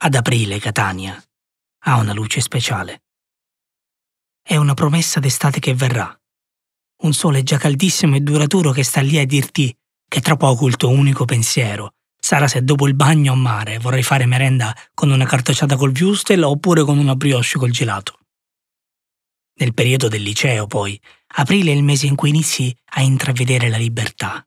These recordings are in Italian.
Ad aprile Catania ha una luce speciale. È una promessa d'estate che verrà. Un sole già caldissimo e duraturo che sta lì a dirti che tra poco il tuo unico pensiero sarà se dopo il bagno a mare vorrai fare merenda con una cartocciata col wurstel oppure con una brioche col gelato. Nel periodo del liceo, poi, aprile è il mese in cui inizi a intravedere la libertà.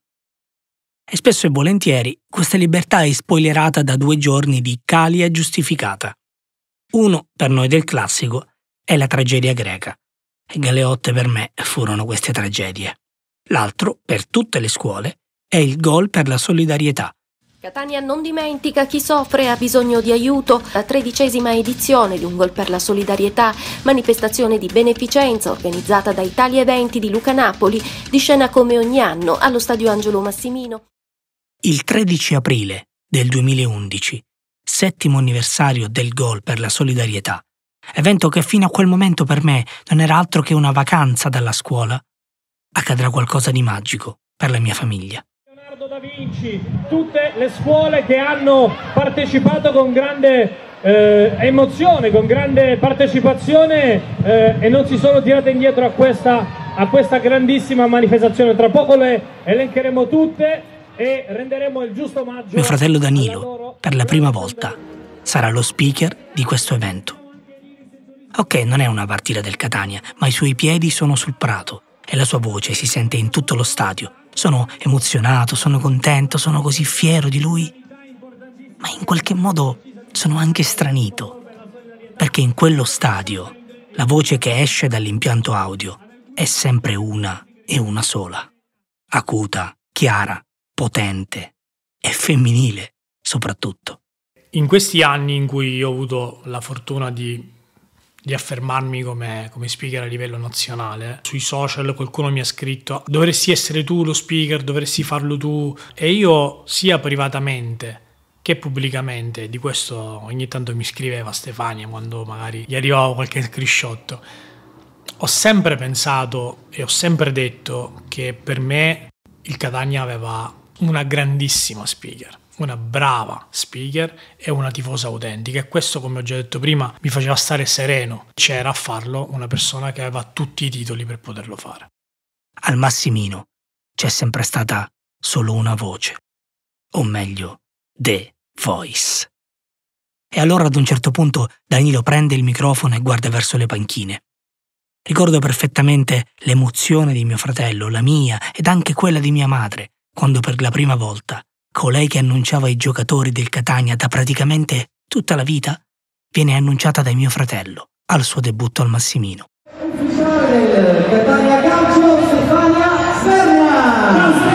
E spesso e volentieri questa libertà è spoilerata da 2 giorni di calia giustificata. Uno, per noi del classico, è la tragedia greca. E Galeotte per me furono queste tragedie. L'altro, per tutte le scuole, è il gol per la solidarietà. Catania non dimentica chi soffre e ha bisogno di aiuto. La 13ª edizione di Un Gol per la Solidarietà, manifestazione di beneficenza organizzata da Italia Eventi di Luca Napoli, di scena come ogni anno allo Stadio Angelo Massimino. Il 13 aprile del 2011, 7° anniversario del Gol per la Solidarietà, evento che fino a quel momento per me non era altro che una vacanza dalla scuola, accadrà qualcosa di magico per la mia famiglia. Leonardo da Vinci, tutte le scuole che hanno partecipato con grande emozione, con grande partecipazione e non si sono tirate indietro a questa grandissima manifestazione. Tra poco le elencheremo tutte e renderemo il giusto omaggio. Mio fratello Danilo, per la prima volta, sarà lo speaker di questo evento. Ok, non è una partita del Catania, ma i suoi piedi sono sul prato e la sua voce si sente in tutto lo stadio. Sono emozionato, sono contento, sono così fiero di lui, ma in qualche modo sono anche stranito, perché in quello stadio la voce che esce dall'impianto audio è sempre una e una sola, acuta, chiara, potente e femminile soprattutto. In questi anni in cui ho avuto la fortuna di affermarmi come speaker a livello nazionale, sui social qualcuno mi ha scritto dovresti essere tu lo speaker, dovresti farlo tu, e io sia privatamente che pubblicamente, di questo ogni tanto mi scriveva Stefania quando magari gli arrivava qualche screenshot, ho sempre pensato e ho sempre detto che per me il Catania aveva una grandissima speaker, una brava speaker e una tifosa autentica, e questo, come ho già detto prima, mi faceva stare sereno. C'era a farlo una persona che aveva tutti i titoli per poterlo fare. Al Massimino c'è sempre stata solo una voce, o meglio, The Voice. E allora ad un certo punto Danilo prende il microfono e guarda verso le panchine. Ricordo perfettamente l'emozione di mio fratello, la mia ed anche quella di mia madre, quando per la prima volta colei che annunciava i giocatori del Catania da praticamente tutta la vita viene annunciata da mio fratello al suo debutto al Massimino. Ufficiale del Catania Calcio, Stefania Serna.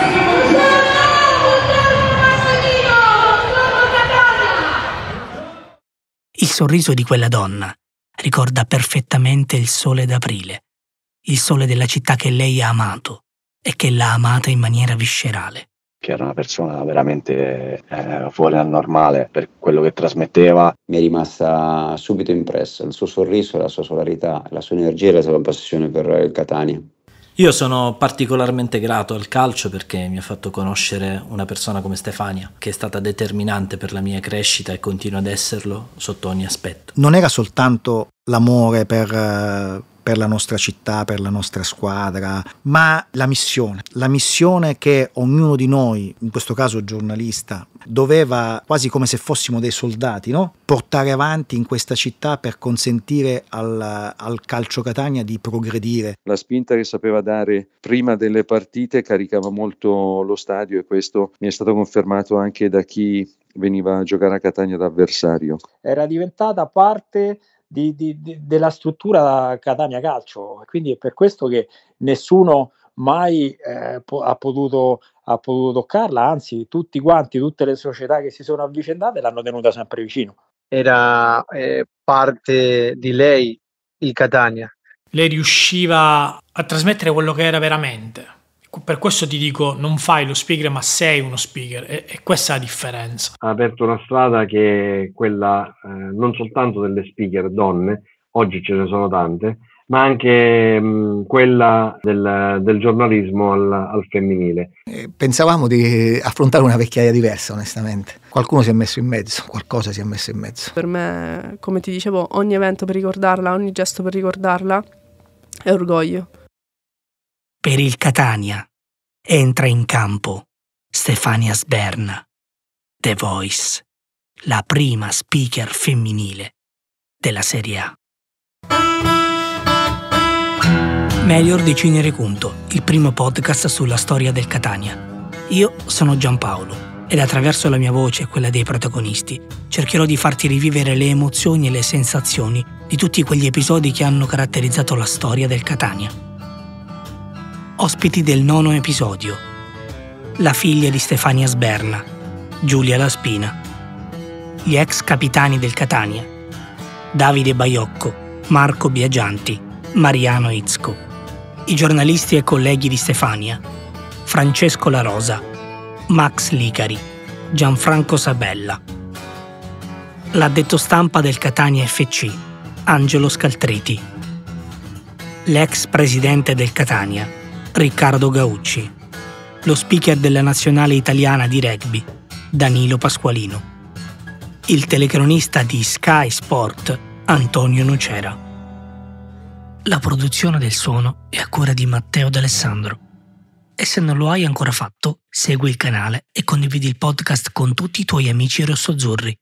Il sorriso di quella donna ricorda perfettamente il sole d'aprile, il sole della città che lei ha amato e che l'ha amata in maniera viscerale. Che era una persona veramente fuori dal normale per quello che trasmetteva. Mi è rimasta subito impressa il suo sorriso, la sua solarità, la sua energia e la sua passione per il Catania. Io sono particolarmente grato al calcio perché mi ha fatto conoscere una persona come Stefania, che è stata determinante per la mia crescita e continua ad esserlo sotto ogni aspetto. Non era soltanto l'amore per la nostra città, per la nostra squadra, ma la missione che ognuno di noi, in questo caso giornalista, doveva, quasi come se fossimo dei soldati, no? Portare avanti in questa città per consentire al calcio Catania di progredire. La spinta che sapeva dare prima delle partite caricava molto lo stadio, e questo mi è stato confermato anche da chi veniva a giocare a Catania da avversario. Era diventata parte della struttura Catania Calcio, quindi è per questo che nessuno mai ha potuto toccarla, anzi tutti quanti, tutte le società che si sono avvicendate l'hanno tenuta sempre vicino. Era parte di lei il Catania. Lei riusciva a trasmettere quello che era veramente. Per questo ti dico, non fai lo speaker ma sei uno speaker, e questa è la differenza. Ha aperto una strada che è quella non soltanto delle speaker donne, oggi ce ne sono tante, ma anche quella del giornalismo al femminile. Pensavamo di affrontare una vecchiaia diversa, onestamente. Qualcuno si è messo in mezzo, qualcosa si è messo in mezzo. Per me, come ti dicevo, ogni evento per ricordarla, ogni gesto per ricordarla è orgoglio. Per il Catania entra in campo Stefania Sberna, The Voice, la prima speaker femminile della Serie A. Melior di Cinere Cunto, il primo podcast sulla storia del Catania. Io sono Giampaolo ed attraverso la mia voce e quella dei protagonisti cercherò di farti rivivere le emozioni e le sensazioni di tutti quegli episodi che hanno caratterizzato la storia del Catania. Ospiti del 9° episodio: la figlia di Stefania Sberna, Giulia Laspina, gli ex capitani del Catania, Davide Baiocco, Marco Biagianti, Mariano Itzco, i giornalisti e colleghi di Stefania, Francesco La Rosa, Max Licari, Gianfranco Sabella, l'addetto stampa del Catania FC, Angelo Scaltriti, l'ex presidente del Catania, Riccardo Gaucci, lo speaker della nazionale italiana di rugby, Danilo Pasqualino, il telecronista di Sky Sport, Antonio Nucera. La produzione del suono è a cura di Matteo D'Alessandro. E se non lo hai ancora fatto, segui il canale e condividi il podcast con tutti i tuoi amici rossoazzurri.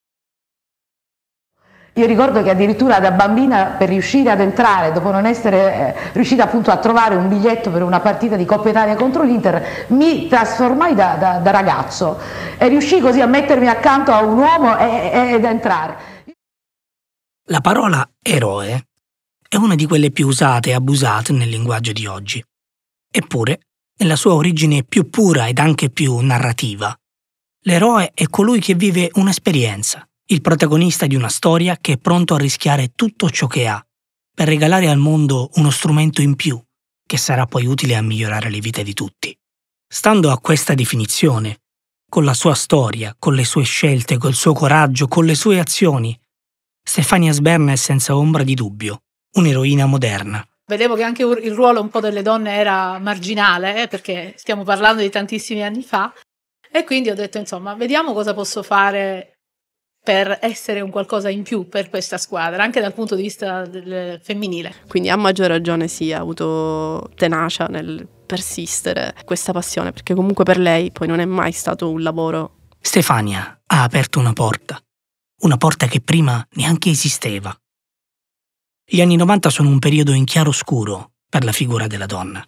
Io ricordo che addirittura da bambina, per riuscire ad entrare, dopo non essere riuscita appunto a trovare un biglietto per una partita di Coppa Italia contro l'Inter, mi trasformai da ragazzo e riuscii così a mettermi accanto a un uomo ed entrare. La parola eroe è una di quelle più usate e abusate nel linguaggio di oggi. Eppure, nella sua origine più pura ed anche più narrativa, l'eroe è colui che vive un'esperienza, il protagonista di una storia che è pronto a rischiare tutto ciò che ha per regalare al mondo uno strumento in più che sarà poi utile a migliorare le vite di tutti. Stando a questa definizione, con la sua storia, con le sue scelte, col suo coraggio, con le sue azioni, Stefania Sberna è senza ombra di dubbio un'eroina moderna. Vedevo che anche il ruolo un po' delle donne era marginale, perché stiamo parlando di tantissimi anni fa, e quindi ho detto, insomma, vediamo cosa posso fare per essere un qualcosa in più per questa squadra, anche dal punto di vista femminile. Quindi a maggior ragione sì, ha avuto tenacia nel persistere questa passione, perché comunque per lei poi non è mai stato un lavoro. Stefania ha aperto una porta che prima neanche esisteva. Gli anni 90 sono un periodo in chiaroscuro per la figura della donna.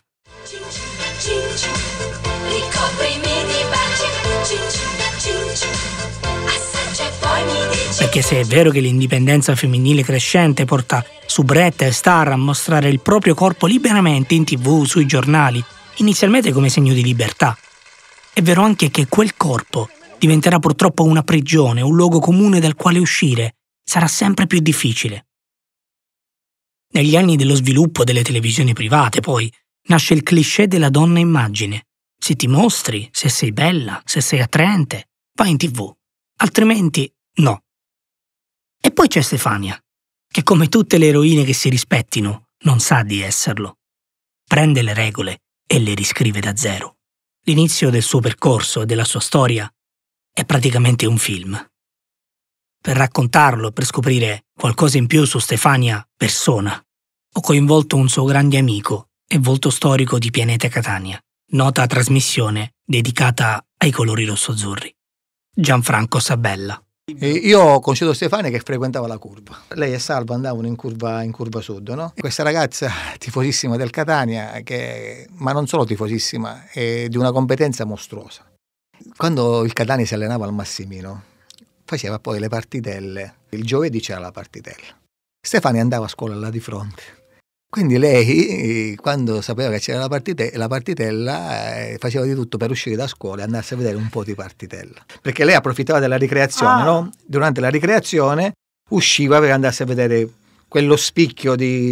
Perché se è vero che l'indipendenza femminile crescente porta soubrette e star a mostrare il proprio corpo liberamente in TV, sui giornali, inizialmente come segno di libertà, è vero anche che quel corpo diventerà purtroppo una prigione, un luogo comune dal quale uscire sarà sempre più difficile. Negli anni dello sviluppo delle televisioni private, poi, nasce il cliché della donna immagine. Se ti mostri, se sei bella, se sei attraente, vai in TV. Altrimenti, no. E poi c'è Stefania, che come tutte le eroine che si rispettino, non sa di esserlo. Prende le regole e le riscrive da zero. L'inizio del suo percorso e della sua storia è praticamente un film. Per raccontarlo, per scoprire qualcosa in più su Stefania persona, ho coinvolto un suo grande amico e volto storico di Pianeta Catania, nota trasmissione dedicata ai colori rossoazzurri, Gianfranco Sabella. Io ho conosciuto Stefania che frequentava la curva. Lei e Salvo andavano in curva sud, no? Questa ragazza tifosissima del Catania, ma non solo tifosissima, è di una competenza mostruosa. Quando il Catania si allenava al Massimino, faceva poi le partitelle. Il giovedì c'era la partitella. Stefania andava a scuola là di fronte. Quindi lei, quando sapeva che c'era la partitella, faceva di tutto per uscire da scuola e andarsi a vedere un po' di partitella. Perché lei approfittava della ricreazione, no? Durante la ricreazione usciva per andarsi a vedere quello spicchio di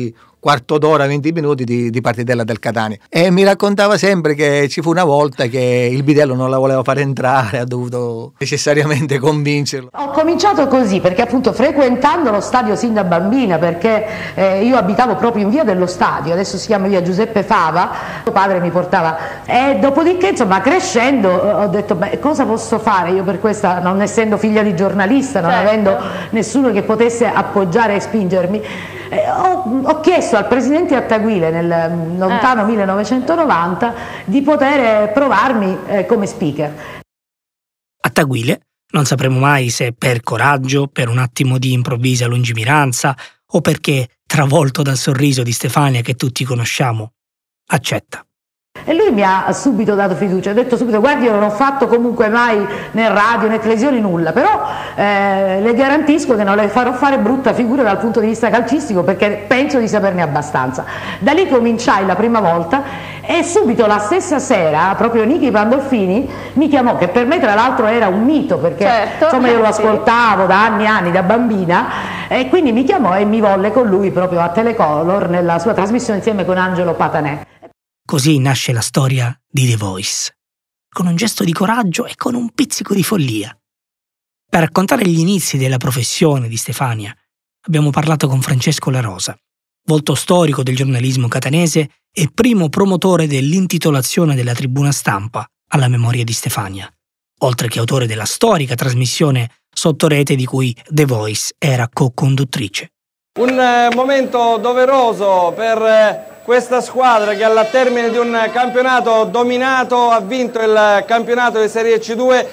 quarto d'ora, 20 minuti di partitella del Catania, e mi raccontava sempre che ci fu una volta che il bidello non la voleva fare entrare, ha dovuto necessariamente convincerlo. Ho cominciato così perché appunto frequentando lo stadio sin da bambina, perché io abitavo proprio in via dello stadio, adesso si chiama via Giuseppe Fava, mio padre mi portava, e dopodiché insomma crescendo ho detto beh, cosa posso fare io per questa, non essendo figlia di giornalista, non avendo nessuno che potesse appoggiare e spingermi. Ho chiesto al presidente Attaguile nel lontano 1990 di poter provarmi come speaker. Attaguile, non sapremo mai se per coraggio, per un attimo di improvvisa lungimiranza o perché, travolto dal sorriso di Stefania che tutti conosciamo, accetta. E lui mi ha subito dato fiducia, ha detto subito guardi, io non ho fatto comunque mai né radio né televisione nulla, però le garantisco che non le farò fare brutta figura dal punto di vista calcistico perché penso di saperne abbastanza. Da lì cominciai la prima volta e subito la stessa sera proprio Nichi Pandolfini mi chiamò, che per me tra l'altro era un mito perché insomma io lo ascoltavo da anni e anni da bambina, e quindi mi chiamò e mi volle con lui proprio a Telecolor nella sua trasmissione insieme con Angelo Patanè. Così nasce la storia di The Voice, con un gesto di coraggio e con un pizzico di follia. Per raccontare gli inizi della professione di Stefania, abbiamo parlato con Francesco La Rosa, volto storico del giornalismo catanese e primo promotore dell'intitolazione della tribuna stampa alla memoria di Stefania, oltre che autore della storica trasmissione Sottorete di cui The Voice era co-conduttrice. Un momento doveroso per questa squadra che al termine di un campionato dominato ha vinto il campionato di Serie C2.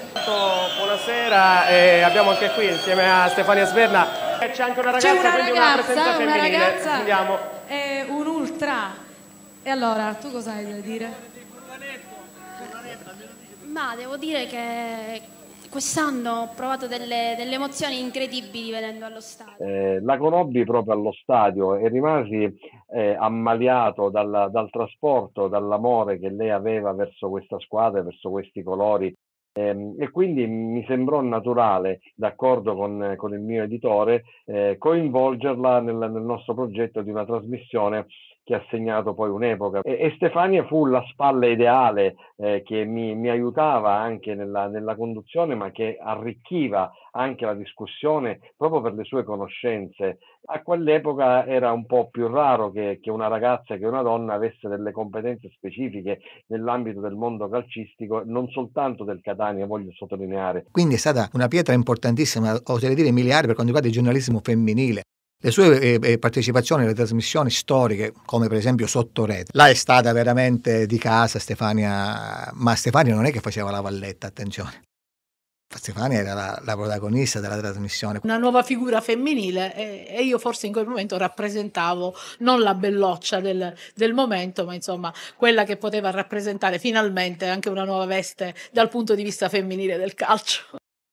Buonasera, abbiamo anche qui insieme a Stefania Sberna. C'è anche una ragazza, quindi una presenza femminile. Una ragazza, andiamo. è un ultra. E allora, tu cosa hai da dire? Ma devo dire che quest'anno ho provato delle emozioni incredibili venendo allo stadio. La conobbi proprio allo stadio e rimasi ammaliato dal trasporto, dall'amore che lei aveva verso questa squadra, verso questi colori. E quindi mi sembrò naturale, d'accordo con il mio editore, coinvolgerla nel nostro progetto di una trasmissione che ha segnato poi un'epoca. E Stefania fu la spalla ideale che mi aiutava anche nella conduzione, ma che arricchiva anche la discussione proprio per le sue conoscenze. A quell'epoca era un po' più raro che una ragazza, che una donna avesse delle competenze specifiche nell'ambito del mondo calcistico, non soltanto del Catania, voglio sottolineare. Quindi è stata una pietra importantissima, oserei dire miliare, per quanto riguarda il giornalismo femminile. Le sue partecipazioni alle trasmissioni storiche, come per esempio Sottorete, là è stata veramente di casa Stefania, ma Stefania non è che faceva la valletta, attenzione. Stefania era la protagonista della trasmissione. Una nuova figura femminile e io forse in quel momento rappresentavo non la belloccia del momento, ma insomma quella che poteva rappresentare finalmente anche una nuova veste dal punto di vista femminile del calcio.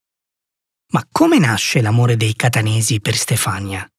Ma come nasce l'amore dei catanesi per Stefania?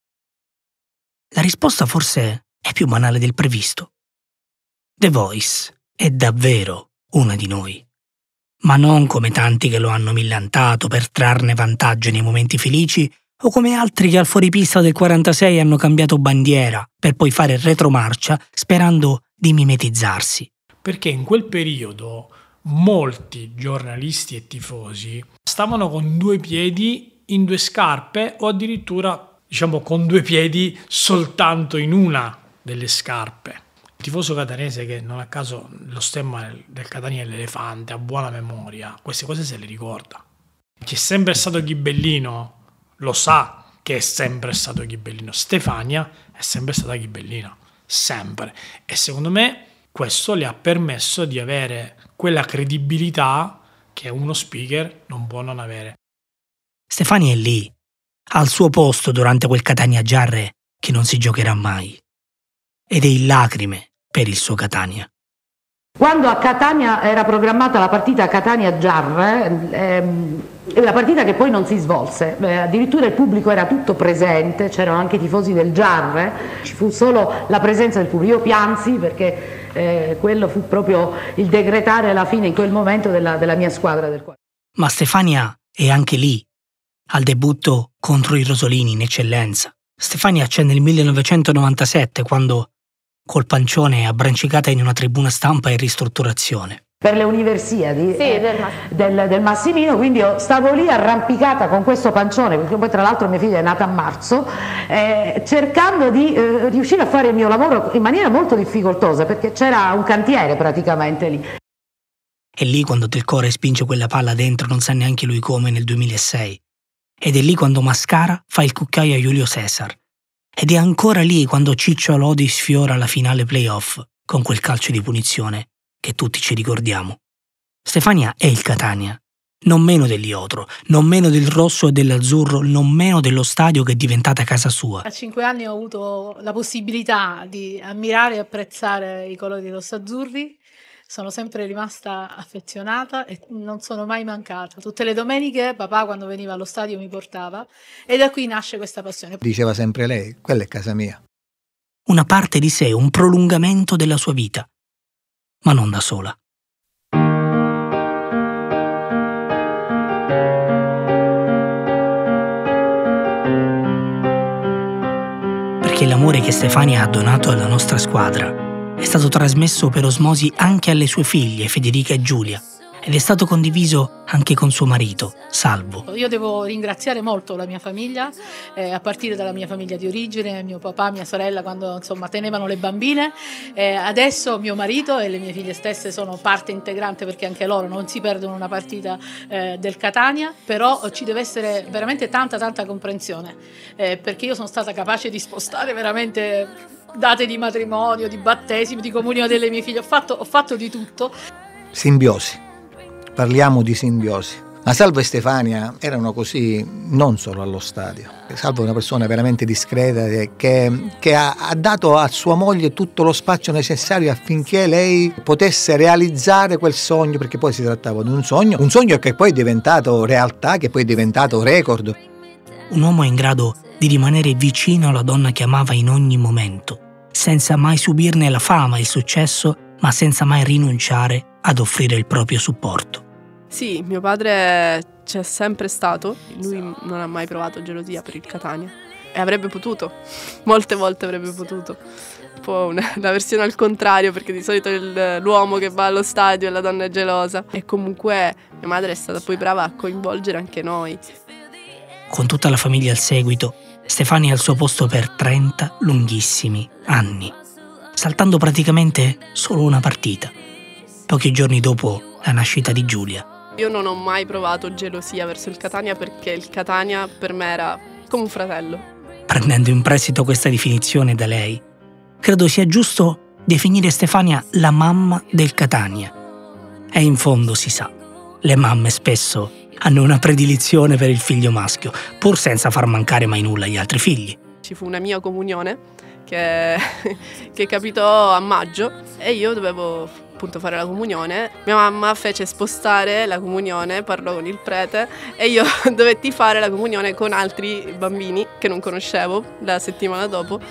La risposta forse è più banale del previsto. The Voice è davvero una di noi, ma non come tanti che lo hanno millantato per trarne vantaggio nei momenti felici o come altri che al fuoripista del 46 hanno cambiato bandiera per poi fare retromarcia sperando di mimetizzarsi. Perché in quel periodo molti giornalisti e tifosi stavano con due piedi in due scarpe o addirittura con due piedi soltanto in una delle scarpe. Il tifoso catanese, che non a caso lo stemma del Catania è l'elefante, ha buona memoria, queste cose se le ricorda. Chi è sempre stato ghibellino lo sa che è sempre stato ghibellino. Stefania è sempre stata ghibellina, sempre. E secondo me questo le ha permesso di avere quella credibilità che uno speaker non può non avere. Stefania è lì, al suo posto durante quel Catania Giarre che non si giocherà mai. Ed è in lacrime per il suo Catania. Quando a Catania era programmata la partita Catania-Giarre, la partita che poi non si svolse, addirittura il pubblico era tutto presente, c'erano anche i tifosi del Giarre, ci fu solo la presenza del pubblico. Io piansi perché quello fu proprio il decretare la fine in quel momento della mia squadra del cuore. Ma Stefania è anche lì, al debutto contro i rosolini in eccellenza, Stefania c'è nel 1997 quando col pancione è abbrancicata in una tribuna stampa in ristrutturazione. Per le Universiadi del Massimino, quindi io stavo lì arrampicata con questo pancione, perché poi tra l'altro mia figlia è nata a marzo, cercando di riuscire a fare il mio lavoro in maniera molto difficoltosa, perché c'era un cantiere praticamente lì. È lì quando Del Core spinge quella palla dentro non sa neanche lui come nel 2006. Ed è lì quando Mascara fa il cucchiaio a Julio César. Ed è ancora lì quando Ciccio Lodi sfiora la finale playoff con quel calcio di punizione che tutti ci ricordiamo. Stefania è il Catania, non meno dell'Iotro, non meno del rosso e dell'azzurro, non meno dello stadio che è diventata casa sua. A 5 anni ho avuto la possibilità di ammirare e apprezzare i colori rossoazzurri. Sono sempre rimasta affezionata e non sono mai mancata. Tutte le domeniche papà, quando veniva allo stadio, mi portava e da qui nasce questa passione. Diceva sempre lei, quella è casa mia. Una parte di sé, un prolungamento della sua vita, ma non da sola. Perché l'amore che Stefania ha donato alla nostra squadra è stato trasmesso per osmosi anche alle sue figlie, Federica e Giulia, ed è stato condiviso anche con suo marito, Salvo. Io devo ringraziare molto la mia famiglia, a partire dalla mia famiglia di origine, mio papà, mia sorella, quando insomma tenevano le bambine. Adesso mio marito e le mie figlie stesse sono parte integrante, perché anche loro non si perdono una partita del Catania, però ci deve essere veramente tanta comprensione, perché io sono stata capace di spostare veramente date di matrimonio, di battesimo, di comunione delle mie figlie, ho fatto di tutto. Simbiosi, parliamo di simbiosi. Ma Salvo e Stefania erano così non solo allo stadio. Salvo è una persona veramente discreta che ha dato a sua moglie tutto lo spazio necessario affinché lei potesse realizzare quel sogno, perché poi si trattava di un sogno che poi è diventato realtà, che poi è diventato record. Un uomo in grado di rimanere vicino alla donna che amava in ogni momento, senza mai subirne la fama e il successo, ma senza mai rinunciare ad offrire il proprio supporto. Sì, mio padre c'è sempre stato, lui non ha mai provato gelosia per il Catania e avrebbe potuto, molte volte avrebbe potuto. Un po' la versione al contrario, perché di solito l'uomo che va allo stadio e la donna è gelosa. E comunque mia madre è stata poi brava a coinvolgere anche noi. Con tutta la famiglia al seguito, Stefania è al suo posto per 30 lunghissimi anni, saltando praticamente solo una partita, pochi giorni dopo la nascita di Giulia. Io non ho mai provato gelosia verso il Catania, perché il Catania per me era come un fratello. Prendendo in prestito questa definizione da lei, credo sia giusto definire Stefania la mamma del Catania. E in fondo si sa, le mamme spesso hanno una predilizione per il figlio maschio, pur senza far mancare mai nulla agli altri figli. Ci fu una mia comunione che capitò a maggio e io dovevo appunto fare la comunione. Mia mamma fece spostare la comunione, parlò con il prete e io dovetti fare la comunione con altri bambini che non conoscevo la settimana dopo,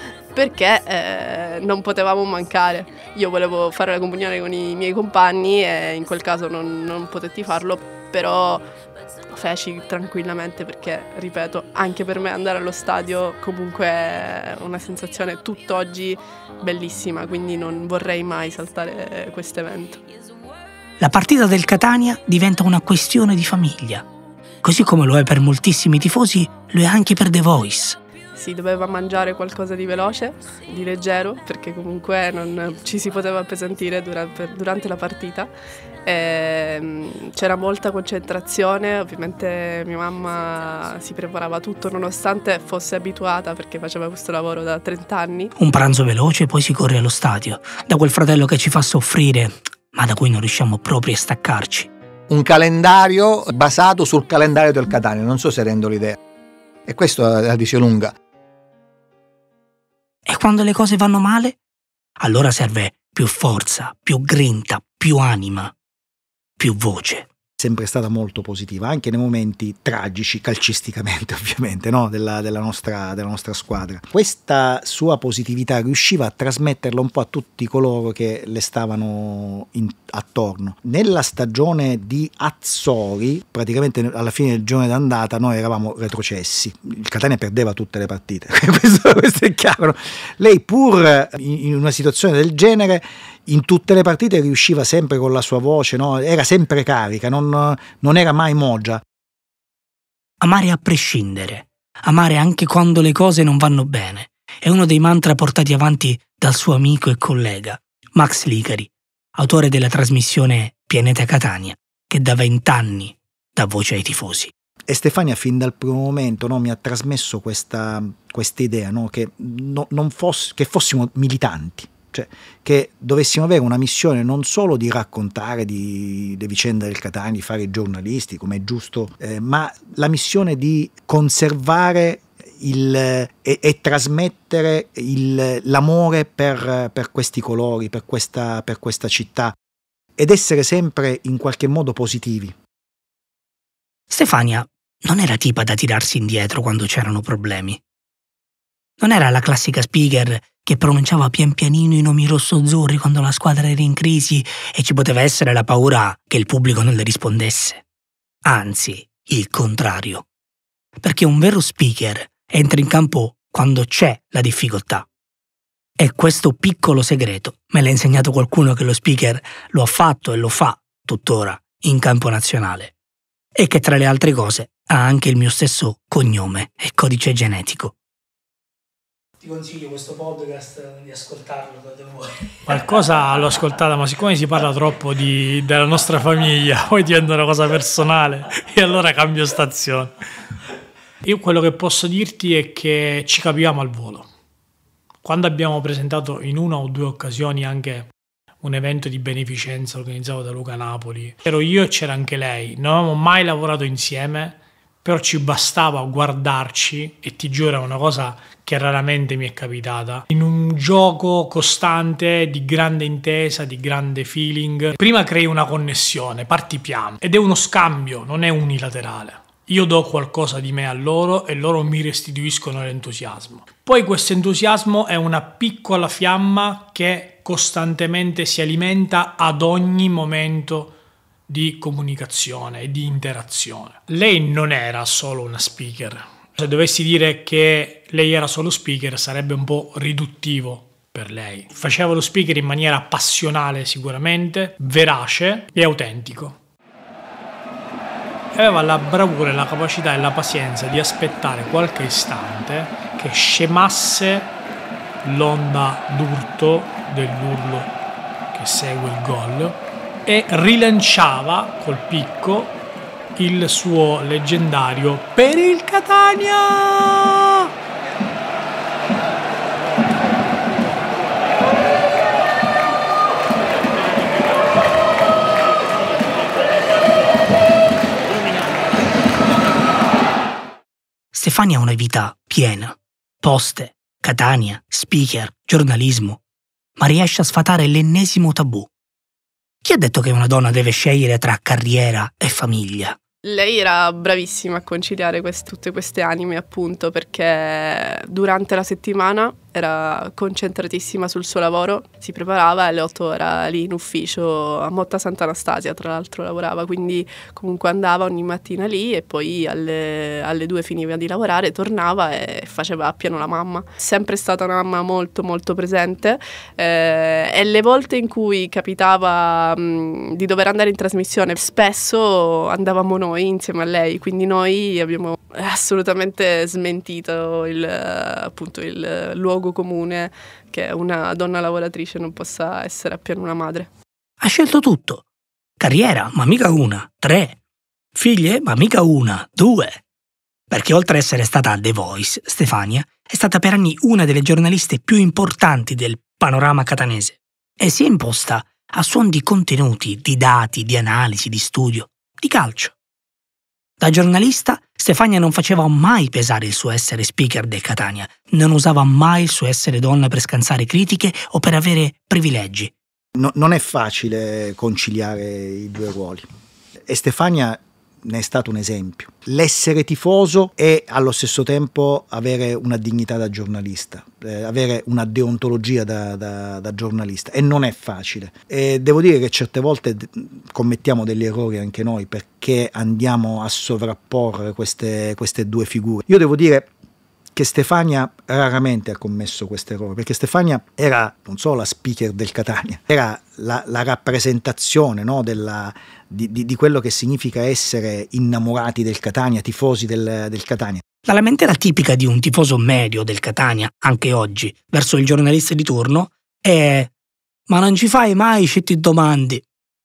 perché non potevamo mancare. Io volevo fare la comunione con i miei compagni e in quel caso non potetti farlo, però feci tranquillamente, perché, ripeto, anche per me andare allo stadio comunque è una sensazione tutt'oggi bellissima, quindi non vorrei mai saltare questo evento. La partita del Catania diventa una questione di famiglia, così come lo è per moltissimi tifosi, lo è anche per The Voice. Si doveva mangiare qualcosa di veloce, di leggero, perché comunque non ci si poteva appesantire durante la partita. C'era molta concentrazione, ovviamente mia mamma si preparava tutto nonostante fosse abituata, perché faceva questo lavoro da 30 anni. Un pranzo veloce e poi si corre allo stadio, da quel fratello che ci fa soffrire, ma da cui non riusciamo proprio a staccarci. Un calendario basato sul calendario del Catania, non so se rendo l'idea. E questo la dice lunga. E quando le cose vanno male? Allora serve più forza, più grinta, più anima, più voce. sempre stata molto positiva, anche nei momenti tragici, calcisticamente ovviamente, no? della nostra squadra. Questa sua positività riusciva a trasmetterla un po' a tutti coloro che le stavano attorno. Nella stagione di Azzori, praticamente alla fine del girone d'andata, noi eravamo retrocessi. Il Catania perdeva tutte le partite, questo è chiaro. Lei, pur in una situazione del genere, in tutte le partite riusciva sempre con la sua voce, no? Era sempre carica, non era mai mogia. Amare a prescindere, amare anche quando le cose non vanno bene, è uno dei mantra portati avanti dal suo amico e collega Max Licari, autore della trasmissione Pianeta Catania, che da 20 anni dà voce ai tifosi. E Stefania fin dal primo momento, no, mi ha trasmesso questa idea, no, che fossimo militanti. Cioè, che dovessimo avere una missione non solo di raccontare le vicende del Catania, di fare i giornalisti come è giusto, ma la missione di conservare e trasmettere l'amore per questi colori, per questa città, ed essere sempre in qualche modo positivi. Stefania non era tipa da tirarsi indietro quando c'erano problemi. Non era la classica speaker che pronunciava pian pianino i nomi rosso-azzurri quando la squadra era in crisi e ci poteva essere la paura che il pubblico non le rispondesse. Anzi, il contrario. Perché un vero speaker entra in campo quando c'è la difficoltà. E questo piccolo segreto me l'ha insegnato qualcuno che lo speaker lo ha fatto e lo fa tuttora in campo nazionale. E che tra le altre cose ha anche il mio stesso cognome e codice genetico. Ti consiglio questo podcast di ascoltarlo da voi. Qualcosa l'ho ascoltata, ma siccome si parla troppo della nostra famiglia, poi diventa una cosa personale e allora cambio stazione. Io quello che posso dirti è che ci capiamo al volo. Quando abbiamo presentato in una o due occasioni anche un evento di beneficenza organizzato da Luca Napoli, c'ero io e c'era anche lei, non avevamo mai lavorato insieme, però ci bastava guardarci e ti giuro è una cosa che raramente mi è capitata, in un gioco costante di grande intesa, di grande feeling. Prima crei una connessione, parti piano ed è uno scambio, non è unilaterale. Io do qualcosa di me a loro e loro mi restituiscono l'entusiasmo. Poi questo entusiasmo è una piccola fiamma che costantemente si alimenta ad ogni momento di comunicazione e di interazione. Lei non era solo una speaker. Se dovessi dire che lei era solo speaker sarebbe un po' riduttivo per lei. Faceva lo speaker in maniera passionale sicuramente, verace e autentico. Aveva la bravura, la capacità e la pazienza di aspettare qualche istante che scemasse l'onda d'urto dell'urlo che segue il gol e rilanciava col picco il suo leggendario per il Catania! Stefania ha una vita piena. Poste, Catania, speaker, giornalismo. Ma riesce a sfatare l'ennesimo tabù. Chi ha detto che una donna deve scegliere tra carriera e famiglia? Lei era bravissima a conciliare tutte queste anime, appunto, perché durante la settimana era concentratissima sul suo lavoro, si preparava e alle 8 era lì in ufficio a Motta Sant'Anastasia, tra l'altro lavorava, quindi comunque andava ogni mattina lì e poi alle 2 finiva di lavorare, tornava e faceva appieno la mamma. Sempre stata una mamma molto molto presente e le volte in cui capitava di dover andare in trasmissione spesso andavamo noi insieme a lei, quindi noi abbiamo assolutamente smentito il luogo comune che una donna lavoratrice non possa essere appieno una madre. Ha scelto tutto. Carriera, ma mica una, 3. Figlie, ma mica una, 2. Perché oltre a essere stata a The Voice, Stefania è stata per anni una delle giornaliste più importanti del panorama catanese e si è imposta a suon di contenuti, di dati, di analisi, di studio, di calcio. Da giornalista, Stefania non faceva mai pesare il suo essere speaker del Catania, non usava mai il suo essere donna per scansare critiche o per avere privilegi. Non è facile conciliare i due ruoli. e Stefania ne è stato un esempio. L'essere tifoso e allo stesso tempo avere una dignità da giornalista, avere una deontologia da giornalista, e non è facile. E devo dire che certe volte commettiamo degli errori anche noi, perché andiamo a sovrapporre queste due figure. Io devo dire che Stefania raramente ha commesso questo errore, perché Stefania era non solo la speaker del Catania, era la rappresentazione, no, di quello che significa essere innamorati del Catania, tifosi del Catania. La lamentela tipica di un tifoso medio del Catania, anche oggi, verso il giornalista di turno è: ma non ci fai mai certi domande?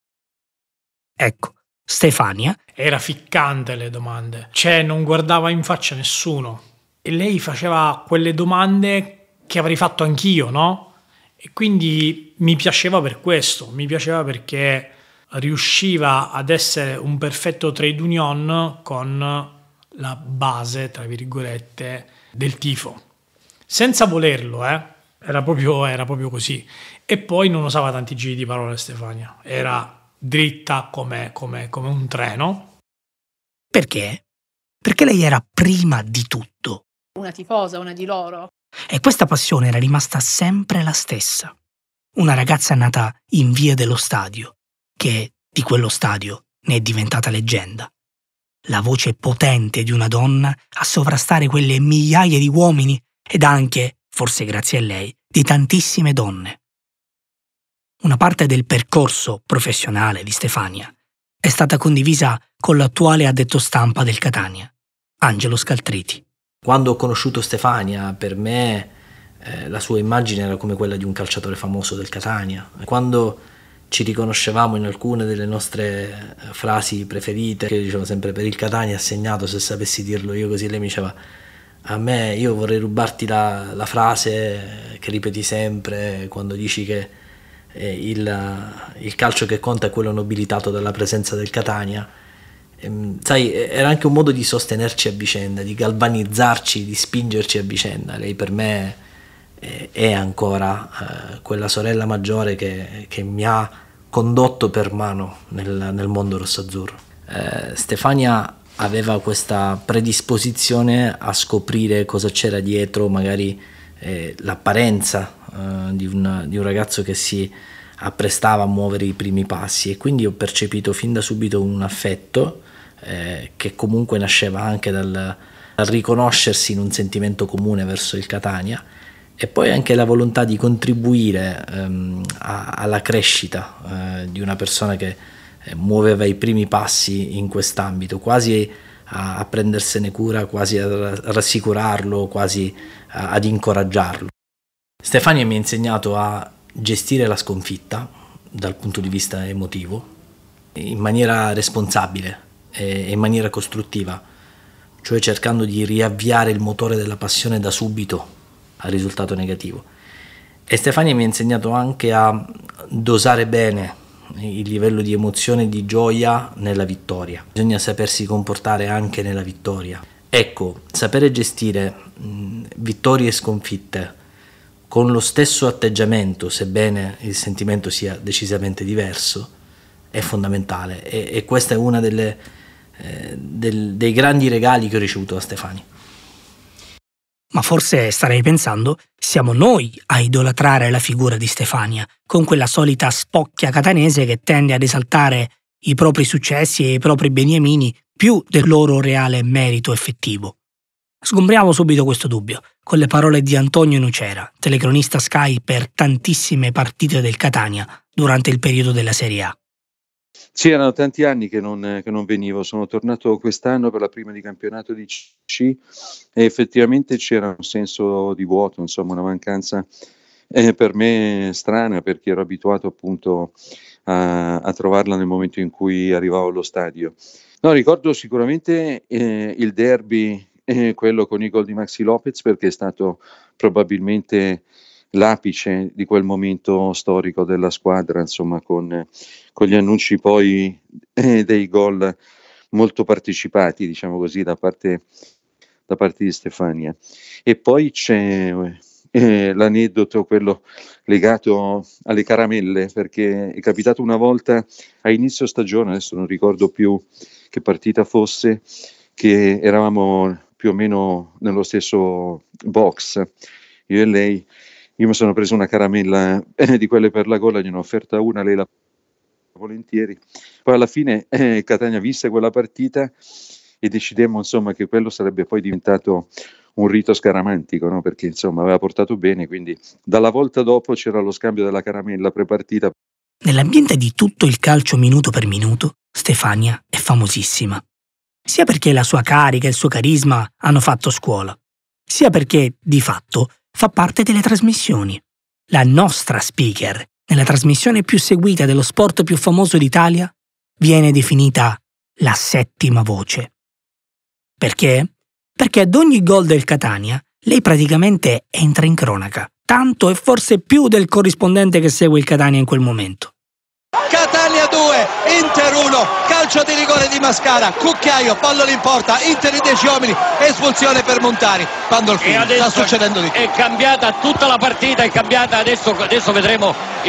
Ecco, Stefania era ficcante le domande, cioè non guardava in faccia nessuno. E lei faceva quelle domande che avrei fatto anch'io, no? E quindi mi piaceva per questo, mi piaceva perché riusciva ad essere un perfetto trade union con la base, tra virgolette, del tifo. Senza volerlo, era proprio così. E poi non usava tanti giri di parole Stefania, era dritta come un treno. Perché? Perché lei era prima di tutto una tifosa, una di loro. E questa passione era rimasta sempre la stessa. Una ragazza nata in via dello stadio, che di quello stadio ne è diventata leggenda. La voce potente di una donna a sovrastare quelle migliaia di uomini ed anche, forse grazie a lei, di tantissime donne. Una parte del percorso professionale di Stefania è stata condivisa con l'attuale addetto stampa del Catania, Angelo Scaltriti. Quando ho conosciuto Stefania, per me la sua immagine era come quella di un calciatore famoso del Catania. Quando ci riconoscevamo in alcune delle nostre frasi preferite, che io dicevo sempre: per il Catania ha segnato, se sapessi dirlo io così, lei mi diceva: a me, io vorrei rubarti la frase che ripeti sempre quando dici che il calcio che conta è quello nobilitato dalla presenza del Catania. Sai, era anche un modo di sostenerci a vicenda, di galvanizzarci, di spingerci a vicenda. Lei per me è ancora quella sorella maggiore che mi ha condotto per mano nel mondo rossazzurro. Stefania aveva questa predisposizione a scoprire cosa c'era dietro magari l'apparenza di un ragazzo che si apprestava a muovere i primi passi, e quindi ho percepito fin da subito un affetto che comunque nasceva anche dal riconoscersi in un sentimento comune verso il Catania, e poi anche la volontà di contribuire alla crescita di una persona che muoveva i primi passi in quest'ambito, quasi a prendersene cura, quasi a rassicurarlo, quasi ad incoraggiarlo. Stefania mi ha insegnato a gestire la sconfitta dal punto di vista emotivo in maniera responsabile e in maniera costruttiva, cioè cercando di riavviare il motore della passione da subito al risultato negativo. E Stefania mi ha insegnato anche a dosare bene il livello di emozione e di gioia nella vittoria. Bisogna sapersi comportare anche nella vittoria. Ecco, sapere gestire vittorie e sconfitte con lo stesso atteggiamento, sebbene il sentimento sia decisamente diverso, è fondamentale, e questa è una dei grandi regali che ho ricevuto da Stefania. Ma forse starei pensando, siamo noi a idolatrare la figura di Stefania, con quella solita spocchia catanese che tende ad esaltare i propri successi e i propri beniamini più del loro reale merito effettivo. Sgombriamo subito questo dubbio con le parole di Antonio Nucera, telecronista Sky per tantissime partite del Catania durante il periodo della Serie A. Sì, erano tanti anni che non venivo, sono tornato quest'anno per la prima di campionato di C e effettivamente c'era un senso di vuoto, insomma una mancanza per me strana, perché ero abituato appunto a trovarla nel momento in cui arrivavo allo stadio. No, ricordo sicuramente il derby, quello con i gol di Maxi Lopez, perché è stato probabilmente l'apice di quel momento storico della squadra, insomma, con gli annunci poi dei gol molto partecipati, diciamo così, da parte di Stefania. E poi c'è l'aneddoto, quello legato alle caramelle, perché è capitato una volta a inizio stagione, adesso non ricordo più che partita fosse, che eravamo più o meno nello stesso box, io e lei. Io mi sono preso una caramella di quelle per la gola, gliene ho offerta una, lei la volentieri. Poi alla fine Catania visse quella partita e decidemmo, insomma, che quello sarebbe poi diventato un rito scaramantico, no? Perché insomma aveva portato bene, quindi dalla volta dopo c'era lo scambio della caramella prepartita. Nell'ambiente di tutto il calcio minuto per minuto, Stefania è famosissima. Sia perché la sua carica e il suo carisma hanno fatto scuola, sia perché, di fatto, fa parte delle trasmissioni. La nostra speaker, nella trasmissione più seguita dello sport più famoso d'Italia, viene definita la settima voce. Perché? Perché ad ogni gol del Catania lei praticamente entra in cronaca, tanto e forse più del corrispondente che segue il Catania in quel momento. Catania 2, Inter 1, calcio di rigore di Mascara, Cucchiaio, pallone in porta, Inter in 10 uomini, espulsione per Montari. Pandolfini, sta succedendo di tutto. È cambiata tutta la partita, è cambiata, adesso vedremo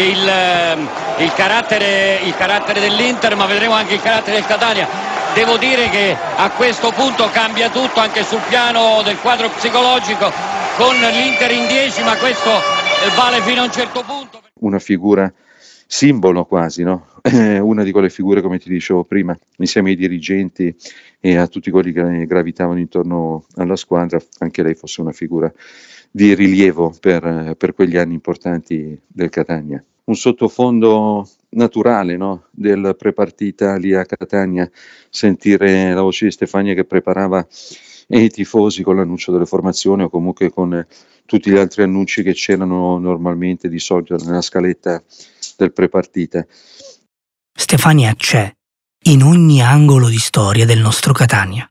il carattere dell'Inter, ma vedremo anche il carattere del Catania. Devo dire che a questo punto cambia tutto anche sul piano del quadro psicologico, con l'Inter in 10, ma questo vale fino a un certo punto. Una figura simbolo quasi, no? Una di quelle figure, come ti dicevo prima, insieme ai dirigenti e a tutti quelli che gravitavano intorno alla squadra, anche lei fosse una figura di rilievo per quegli anni importanti del Catania. Un sottofondo naturale, no? Del prepartita lì a Catania, sentire la voce di Stefania che preparava i tifosi con l'annuncio delle formazioni o comunque con tutti gli altri annunci che c'erano normalmente di solito nella scaletta del prepartita. Stefania c'è in ogni angolo di storia del nostro Catania.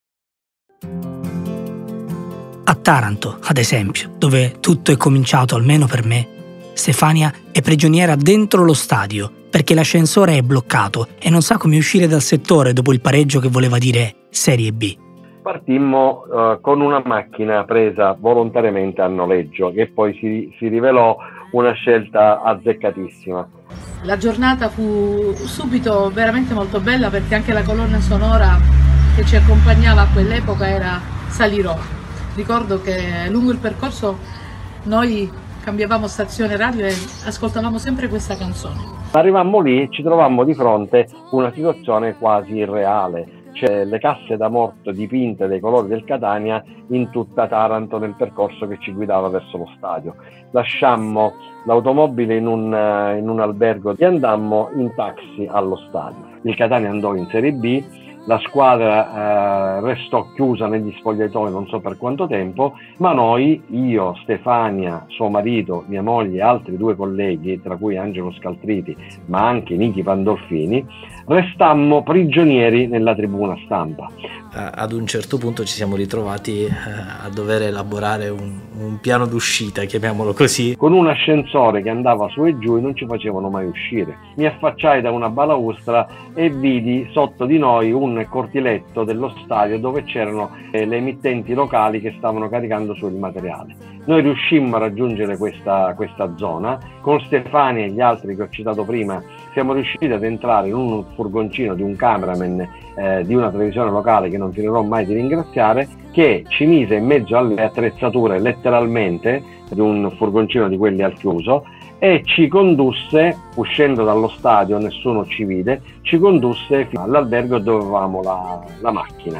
A Taranto, ad esempio, dove tutto è cominciato almeno per me, Stefania è prigioniera dentro lo stadio perché l'ascensore è bloccato e non sa come uscire dal settore dopo il pareggio che voleva dire Serie B. Partimmo con una macchina presa volontariamente a noleggio, che poi si rivelò una scelta azzeccatissima. La giornata fu subito veramente molto bella perché anche la colonna sonora che ci accompagnava a quell'epoca era Salirò. Ricordo che lungo il percorso noi cambiavamo stazione radio e ascoltavamo sempre questa canzone. Arrivammo lì e ci trovammo di fronte una situazione quasi irreale. C'è le casse da morto dipinte dei colori del Catania in tutta Taranto nel percorso che ci guidava verso lo stadio. Lasciammo l'automobile in un albergo e andammo in taxi allo stadio. Il Catania andò in Serie B, la squadra restò chiusa negli spogliatoi non so per quanto tempo, ma noi, io, Stefania, suo marito, mia moglie e altri 2 colleghi, tra cui Angelo Scaltriti, ma anche Nichi Pandolfini, restammo prigionieri nella tribuna stampa. Ad un certo punto ci siamo ritrovati a dover elaborare un piano d'uscita, chiamiamolo così. Con un ascensore che andava su e giù e non ci facevano mai uscire. Mi affacciai da una balaustra e vidi sotto di noi un cortiletto dello stadio dove c'erano le emittenti locali che stavano caricando su il materiale. Noi riuscimmo a raggiungere questa zona, con Stefania e gli altri che ho citato prima siamo riusciti ad entrare in un furgoncino di un cameraman di una televisione locale che non finirò mai di ringraziare, che ci mise in mezzo alle attrezzature letteralmente di un furgoncino di quelli al chiuso e ci condusse, uscendo dallo stadio, nessuno ci vide, ci condusse fino all'albergo dove avevamo la macchina.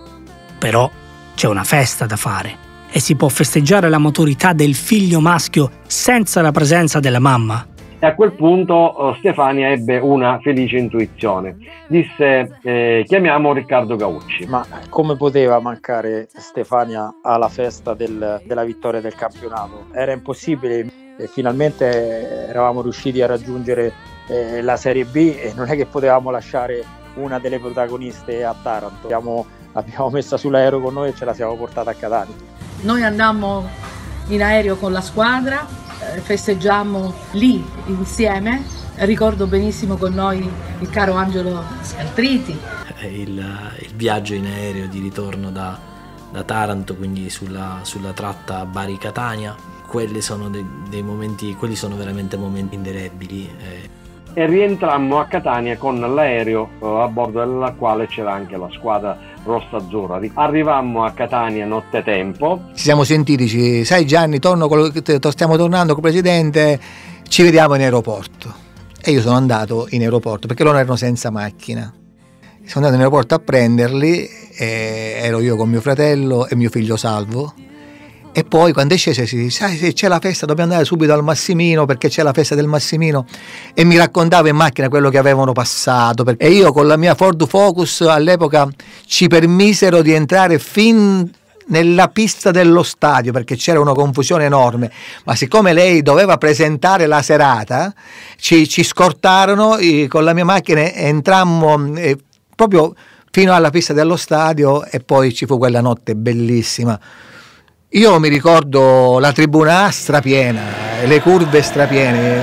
Però c'è una festa da fare e si può festeggiare la maturità del figlio maschio senza la presenza della mamma. E a quel punto Stefania ebbe una felice intuizione. Disse chiamiamo Riccardo Gaucci. Ma come poteva mancare Stefania alla festa della vittoria del campionato? Era impossibile e finalmente eravamo riusciti a raggiungere la Serie B e non è che potevamo lasciare una delle protagoniste a Taranto. L'abbiamo messa sull'aereo con noi e ce la siamo portata a Catania. Noi andammo in aereo con la squadra, festeggiammo lì insieme, ricordo benissimo con noi il caro Angelo Scaltriti. Il viaggio in aereo di ritorno da Taranto, quindi sulla tratta Bari-Catania, quelli sono dei momenti, quelli sono veramente momenti indelebili. E rientrammo a Catania con l'aereo a bordo del quale c'era anche la squadra rossa-azzurra. Arrivammo a Catania nottetempo. Ci siamo sentiti, sai Gianni, stiamo tornando con il presidente, ci vediamo in aeroporto. E io sono andato in aeroporto perché loro erano senza macchina. Sono andato in aeroporto a prenderli, ero io con mio fratello e mio figlio Salvo. E poi quando è sceso si dice, sai, se c'è la festa dobbiamo andare subito al Massimino perché c'è la festa del Massimino, e mi raccontava in macchina quello che avevano passato, e io con la mia Ford Focus all'epoca ci permisero di entrare fin nella pista dello stadio perché c'era una confusione enorme, ma siccome lei doveva presentare la serata ci scortarono con la mia macchina, entrammo proprio fino alla pista dello stadio e poi ci fu quella notte bellissima. Io mi ricordo la tribuna A strapiena, le curve strapiene.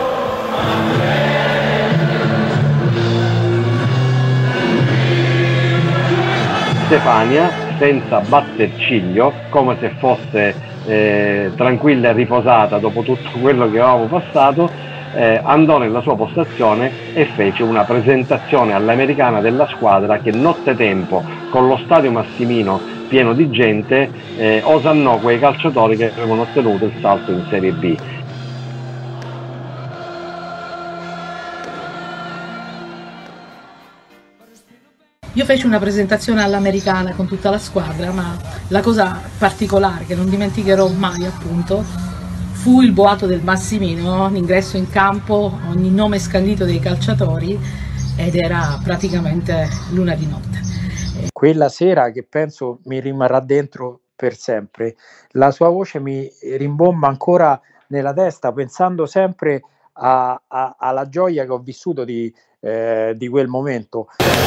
Stefania, senza batter ciglio, come se fosse tranquilla e riposata dopo tutto quello che avevamo passato, andò nella sua postazione e fece una presentazione all'americana della squadra che nottetempo, con lo stadio Massimino pieno di gente, osannò quei calciatori che avevano ottenuto il salto in Serie B. Io feci una presentazione all'americana con tutta la squadra, ma la cosa particolare che non dimenticherò mai, appunto, fu il boato del Massimino, l'ingresso in campo, ogni nome scandito dei calciatori, ed era praticamente l'una di notte. Quella sera, che penso mi rimarrà dentro per sempre, la sua voce mi rimbomba ancora nella testa, pensando sempre alla gioia che ho vissuto di quel momento.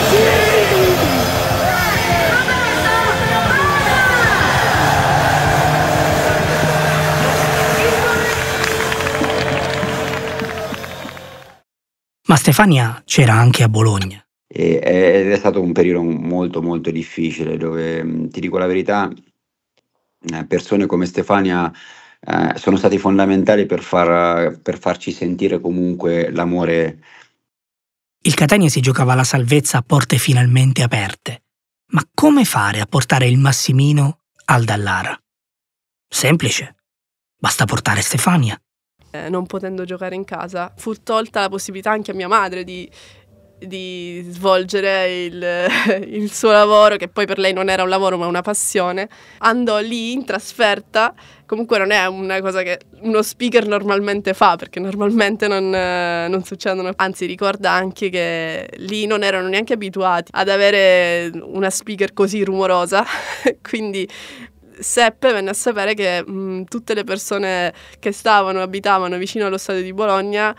Ma Stefania c'era anche a Bologna. Ed è stato un periodo molto molto difficile dove, ti dico la verità, persone come Stefania sono stati fondamentali per farci sentire comunque l'amore. Il Catania si giocava la salvezza a porte finalmente aperte. Ma come fare a portare il Massimino al Dallara? Semplice. Basta portare Stefania. Non potendo giocare in casa, fu tolta la possibilità anche a mia madre di svolgere il suo lavoro, che poi per lei non era un lavoro ma una passione. Andò lì in trasferta, comunque non è una cosa che uno speaker normalmente fa, perché normalmente non succedono, anzi ricorda anche che lì non erano neanche abituati ad avere una speaker così rumorosa, quindi venne a sapere che tutte le persone che abitavano vicino allo stadio di Bologna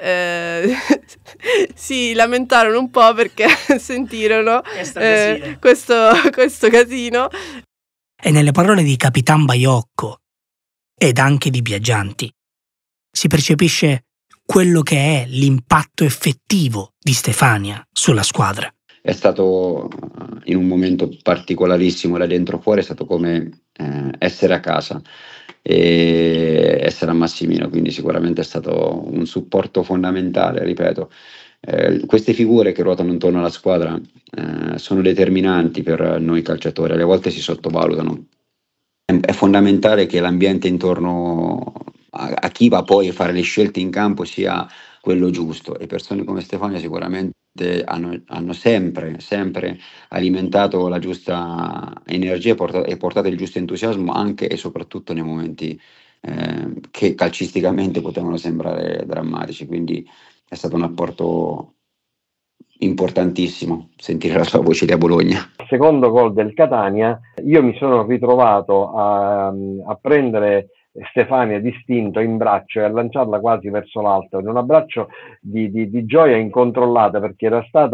si lamentarono un po' perché sentirono questo casino. E nelle parole di Capitan Baiocco ed anche di Biaggianti si percepisce quello che è l'impatto effettivo di Stefania sulla squadra. È stato in un momento particolarissimo, da dentro fuori, è stato come essere a casa e essere a Massimino, quindi sicuramente è stato un supporto fondamentale, ripeto. Queste figure che ruotano intorno alla squadra sono determinanti per noi calciatori, alle volte si sottovalutano. È fondamentale che l'ambiente intorno a chi va poi a fare le scelte in campo sia quello giusto, e persone come Stefania sicuramente hanno sempre alimentato la giusta energia e portato il giusto entusiasmo anche e soprattutto nei momenti che calcisticamente potevano sembrare drammatici, quindi è stato un apporto importantissimo sentire la sua voce da Bologna. Secondo gol del Catania, io mi sono ritrovato a prendere Stefania distinto in braccio e a lanciarla quasi verso l'alto, in un abbraccio di gioia incontrollata, perché era stata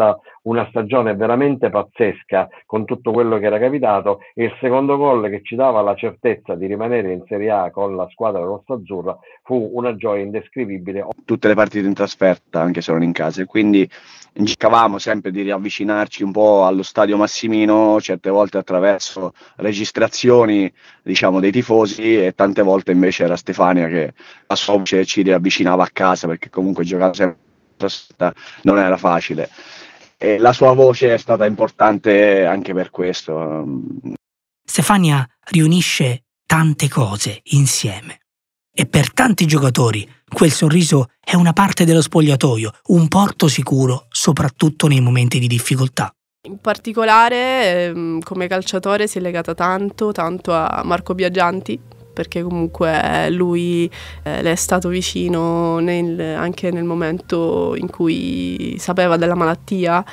una stagione veramente pazzesca con tutto quello che era capitato, e il secondo gol che ci dava la certezza di rimanere in Serie A con la squadra rosso-azzurra fu una gioia indescrivibile. Tutte le partite in trasferta, anche se non in casa, e quindi cercavamo sempre di riavvicinarci un po' allo stadio Massimino, certe volte attraverso registrazioni, diciamo, dei tifosi, e tante volte invece era Stefania che a sua voce ci riavvicinava a casa, perché comunque giocare sempre in trasferta non era facile, e la sua voce è stata importante anche per questo. Stefania riunisce tante cose insieme, e per tanti giocatori quel sorriso è una parte dello spogliatoio, un porto sicuro, soprattutto nei momenti di difficoltà. In particolare, come calciatore si è legata tanto a Marco Biagianti, perché comunque lui le è stato vicino anche nel momento in cui sapeva della malattia.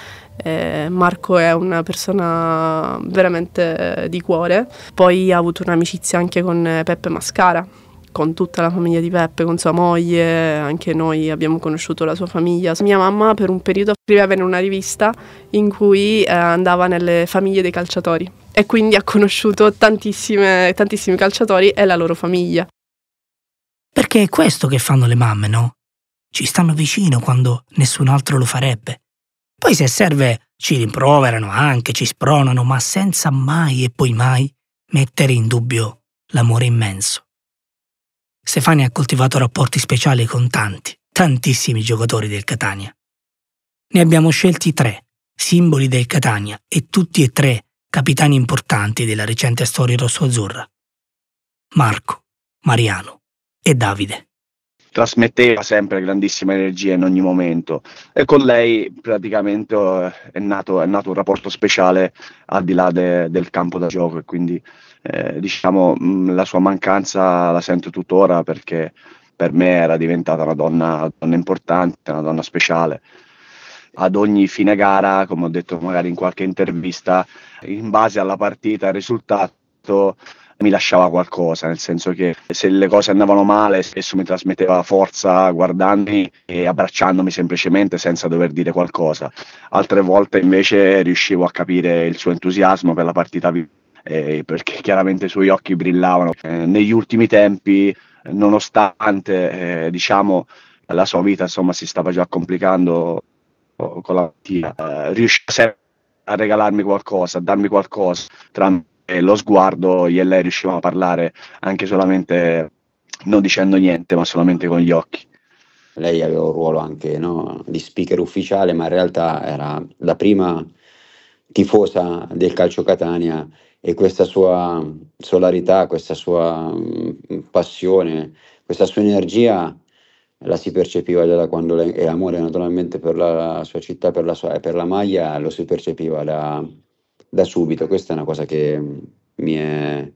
Marco è una persona veramente di cuore. Poi ha avuto un'amicizia anche con Peppe Mascara, con tutta la famiglia di Peppe, con sua moglie. Anche noi abbiamo conosciuto la sua famiglia. Mia mamma per un periodo scriveva in una rivista in cui andava nelle famiglie dei calciatori, e quindi ha conosciuto tantissimi calciatori e la loro famiglia. Perché è questo che fanno le mamme, no? Ci stanno vicino quando nessun altro lo farebbe. Poi se serve ci rimproverano anche, ci spronano, ma senza mai e poi mai mettere in dubbio l'amore immenso. Stefania ha coltivato rapporti speciali con tantissimi giocatori del Catania. Ne abbiamo scelti 3, simboli del Catania, e tutti e 3 capitani importanti della recente storia rosso-azzurra: Marco, Mariano e Davide. Trasmetteva sempre grandissima energia in ogni momento, e con lei praticamente è nato un rapporto speciale al di là del campo da gioco, e quindi diciamo la sua mancanza la sento tuttora, perché per me era diventata una donna importante, una donna speciale. Ad ogni fine gara, come ho detto magari in qualche intervista, in base alla partita, al risultato, mi lasciava qualcosa, nel senso che se le cose andavano male spesso mi trasmetteva forza guardandomi e abbracciandomi semplicemente senza dover dire qualcosa. Altre volte invece riuscivo a capire il suo entusiasmo per la partita, perché chiaramente i suoi occhi brillavano. Negli ultimi tempi, nonostante diciamo la sua vita insomma si stava già complicando con la malattia, riusciva sempre a regalarmi qualcosa, a darmi qualcosa tramite lo sguardo. Io e lei riuscivamo a parlare anche solamente non dicendo niente, ma solamente con gli occhi. Lei aveva un ruolo anche, no, di speaker ufficiale, ma in realtà era la prima tifosa del Calcio Catania, e questa sua solarità, questa sua passione, questa sua energia la si percepiva già da quando lei, e l'amore naturalmente per la sua città, per la maglia, lo si percepiva da subito. Questa è una cosa che mi è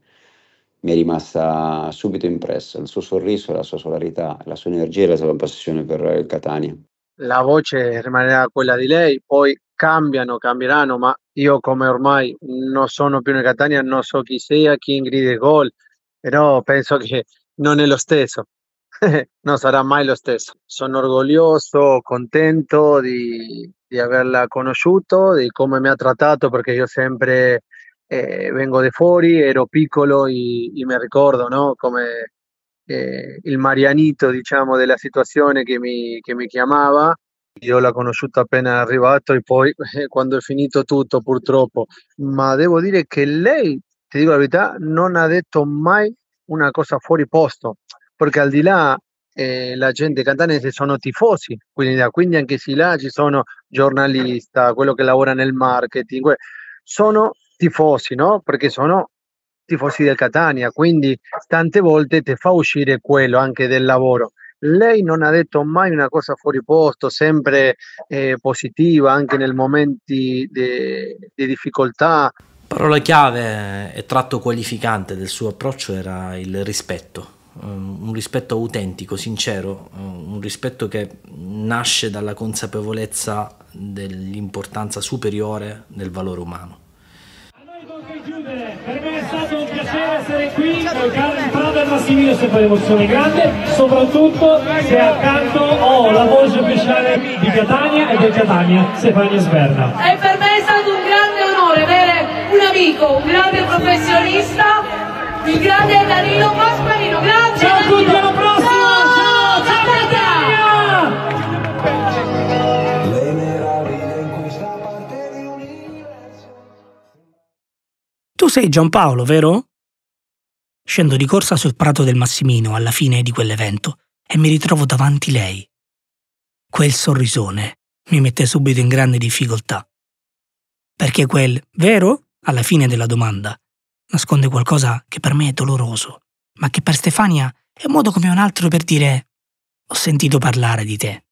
rimasta subito impressa: il suo sorriso, la sua solarità, la sua energia e la sua passione per il Catania. La voce rimarrà quella di lei, poi cambieranno, ma io, come ormai non sono più nel Catania, non so chi sia, chi grida il gol, però penso che non è lo stesso. Non sarà mai lo stesso. Sono orgoglioso, contento di averla conosciuto, di come mi ha trattato, perché io sempre vengo da fuori, ero piccolo e mi ricordo, no? Come il Marianito, diciamo, della situazione che mi chiamava. Io l'ho conosciuto appena arrivato e poi quando è finito tutto, purtroppo. Ma devo dire che lei, ti dico la verità, non ha detto mai una cosa fuori posto, perché al di là la gente catanese sono tifosi, quindi anche se là ci sono giornalisti, quello che lavora nel marketing, sono tifosi, no? Perché sono tifosi del Catania, quindi tante volte ti fa uscire quello anche del lavoro. Lei non ha detto mai una cosa fuori posto, sempre positiva, anche nei momenti di difficoltà. Parola chiave e tratto qualificante del suo approccio era il rispetto, un rispetto autentico, sincero, un rispetto che nasce dalla consapevolezza dell'importanza superiore del valore umano. Per me è stato un piacere essere qui con Carmen Prada e Massimino, è stata un'emozione grande, soprattutto se accanto ho la voce ufficiale di Catania e del Catania, Stefania Sberna. E per me è stato un grande onore avere un amico, un grande professionista, il grande Danilo Pasqualino. Grazie. Ciao a tutti, alla prossima! Ciao, ciao Catania! Tu sei Giampaolo, vero? Scendo di corsa sul prato del Massimino alla fine di quell'evento e mi ritrovo davanti lei. Quel sorrisone mi mette subito in grande difficoltà. Perché quel vero, alla fine della domanda, nasconde qualcosa che per me è doloroso, ma che per Stefania è un modo come un altro per dire «ho sentito parlare di te».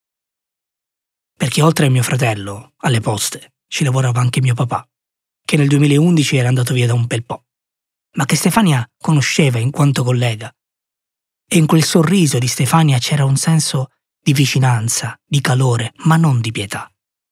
Perché oltre a mio fratello, alle poste, ci lavorava anche mio papà, che nel 2011 era andato via da un bel po', ma che Stefania conosceva in quanto collega. E in quel sorriso di Stefania c'era un senso di vicinanza, di calore, ma non di pietà.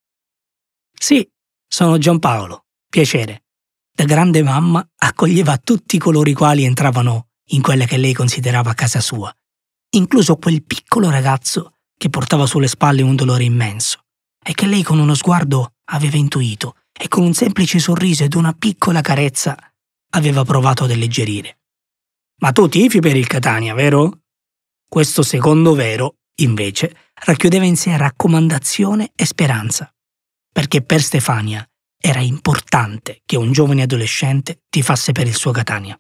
Sì, sono Giampaolo, piacere. Da grande mamma accoglieva tutti coloro i quali entravano in quella che lei considerava casa sua, incluso quel piccolo ragazzo che portava sulle spalle un dolore immenso e che lei con uno sguardo aveva intuito e con un semplice sorriso ed una piccola carezza aveva provato ad alleggerire. Ma tu tifi per il Catania, vero? Questo secondo vero, invece, racchiudeva in sé raccomandazione e speranza, perché per Stefania era importante che un giovane adolescente tifasse per il suo Catania.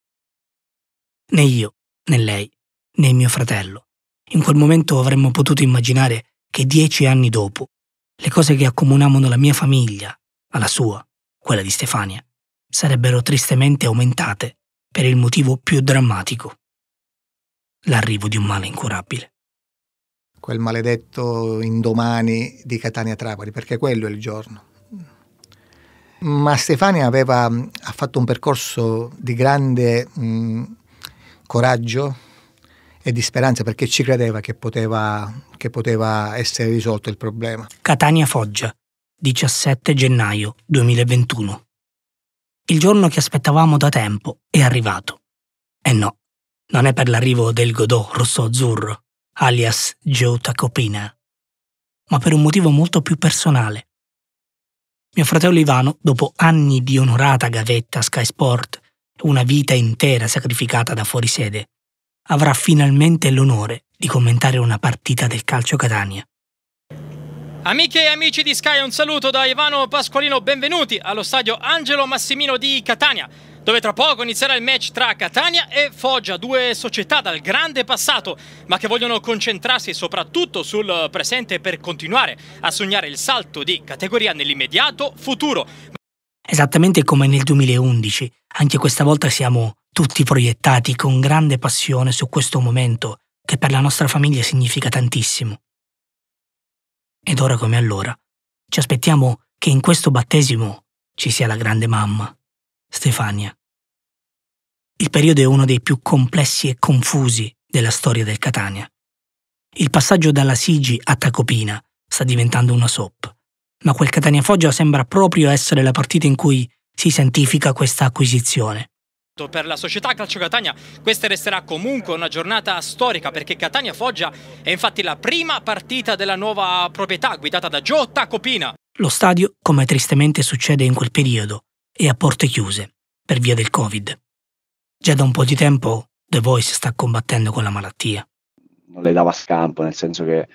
Né io, né lei, né mio fratello, in quel momento avremmo potuto immaginare che 10 anni dopo, le cose che accomunavano la mia famiglia alla sua, quella di Stefania, sarebbero tristemente aumentate per il motivo più drammatico: l'arrivo di un male incurabile. Quel maledetto indomani di Catania-Trapani, perché quello è il giorno. Ma Stefania ha fatto un percorso di grande coraggio e di speranza, perché ci credeva che poteva essere risolto il problema. Catania-Foggia, 17 gennaio 2021. Il giorno che aspettavamo da tempo è arrivato. E no, non è per l'arrivo del Godot rosso-azzurro, alias Joe Tacopina, ma per un motivo molto più personale. Mio fratello Ivano, dopo anni di onorata gavetta a Sky Sport e una vita intera sacrificata da fuori sede, avrà finalmente l'onore di commentare una partita del calcio Catania. Amiche e amici di Sky, un saluto da Ivano Pasqualino, benvenuti allo stadio Angelo Massimino di Catania, dove tra poco inizierà il match tra Catania e Foggia, due società dal grande passato, ma che vogliono concentrarsi soprattutto sul presente per continuare a sognare il salto di categoria nell'immediato futuro. Esattamente come nel 2011, anche questa volta siamo tutti proiettati con grande passione su questo momento che per la nostra famiglia significa tantissimo. Ed ora come allora, ci aspettiamo che in questo battesimo ci sia la grande mamma, Stefania. Il periodo è uno dei più complessi e confusi della storia del Catania. Il passaggio dalla Sigi a Tacopina sta diventando una soap, ma quel Catania-Foggia sembra proprio essere la partita in cui si santifica questa acquisizione. Per la società Calcio Catania questa resterà comunque una giornata storica, perché Catania-Foggia è infatti la prima partita della nuova proprietà guidata da Joe Tacopina. Lo stadio, come tristemente succede in quel periodo, è a porte chiuse per via del Covid. Già da un po' di tempo The Voice sta combattendo con la malattia. Non le dava scampo, nel senso che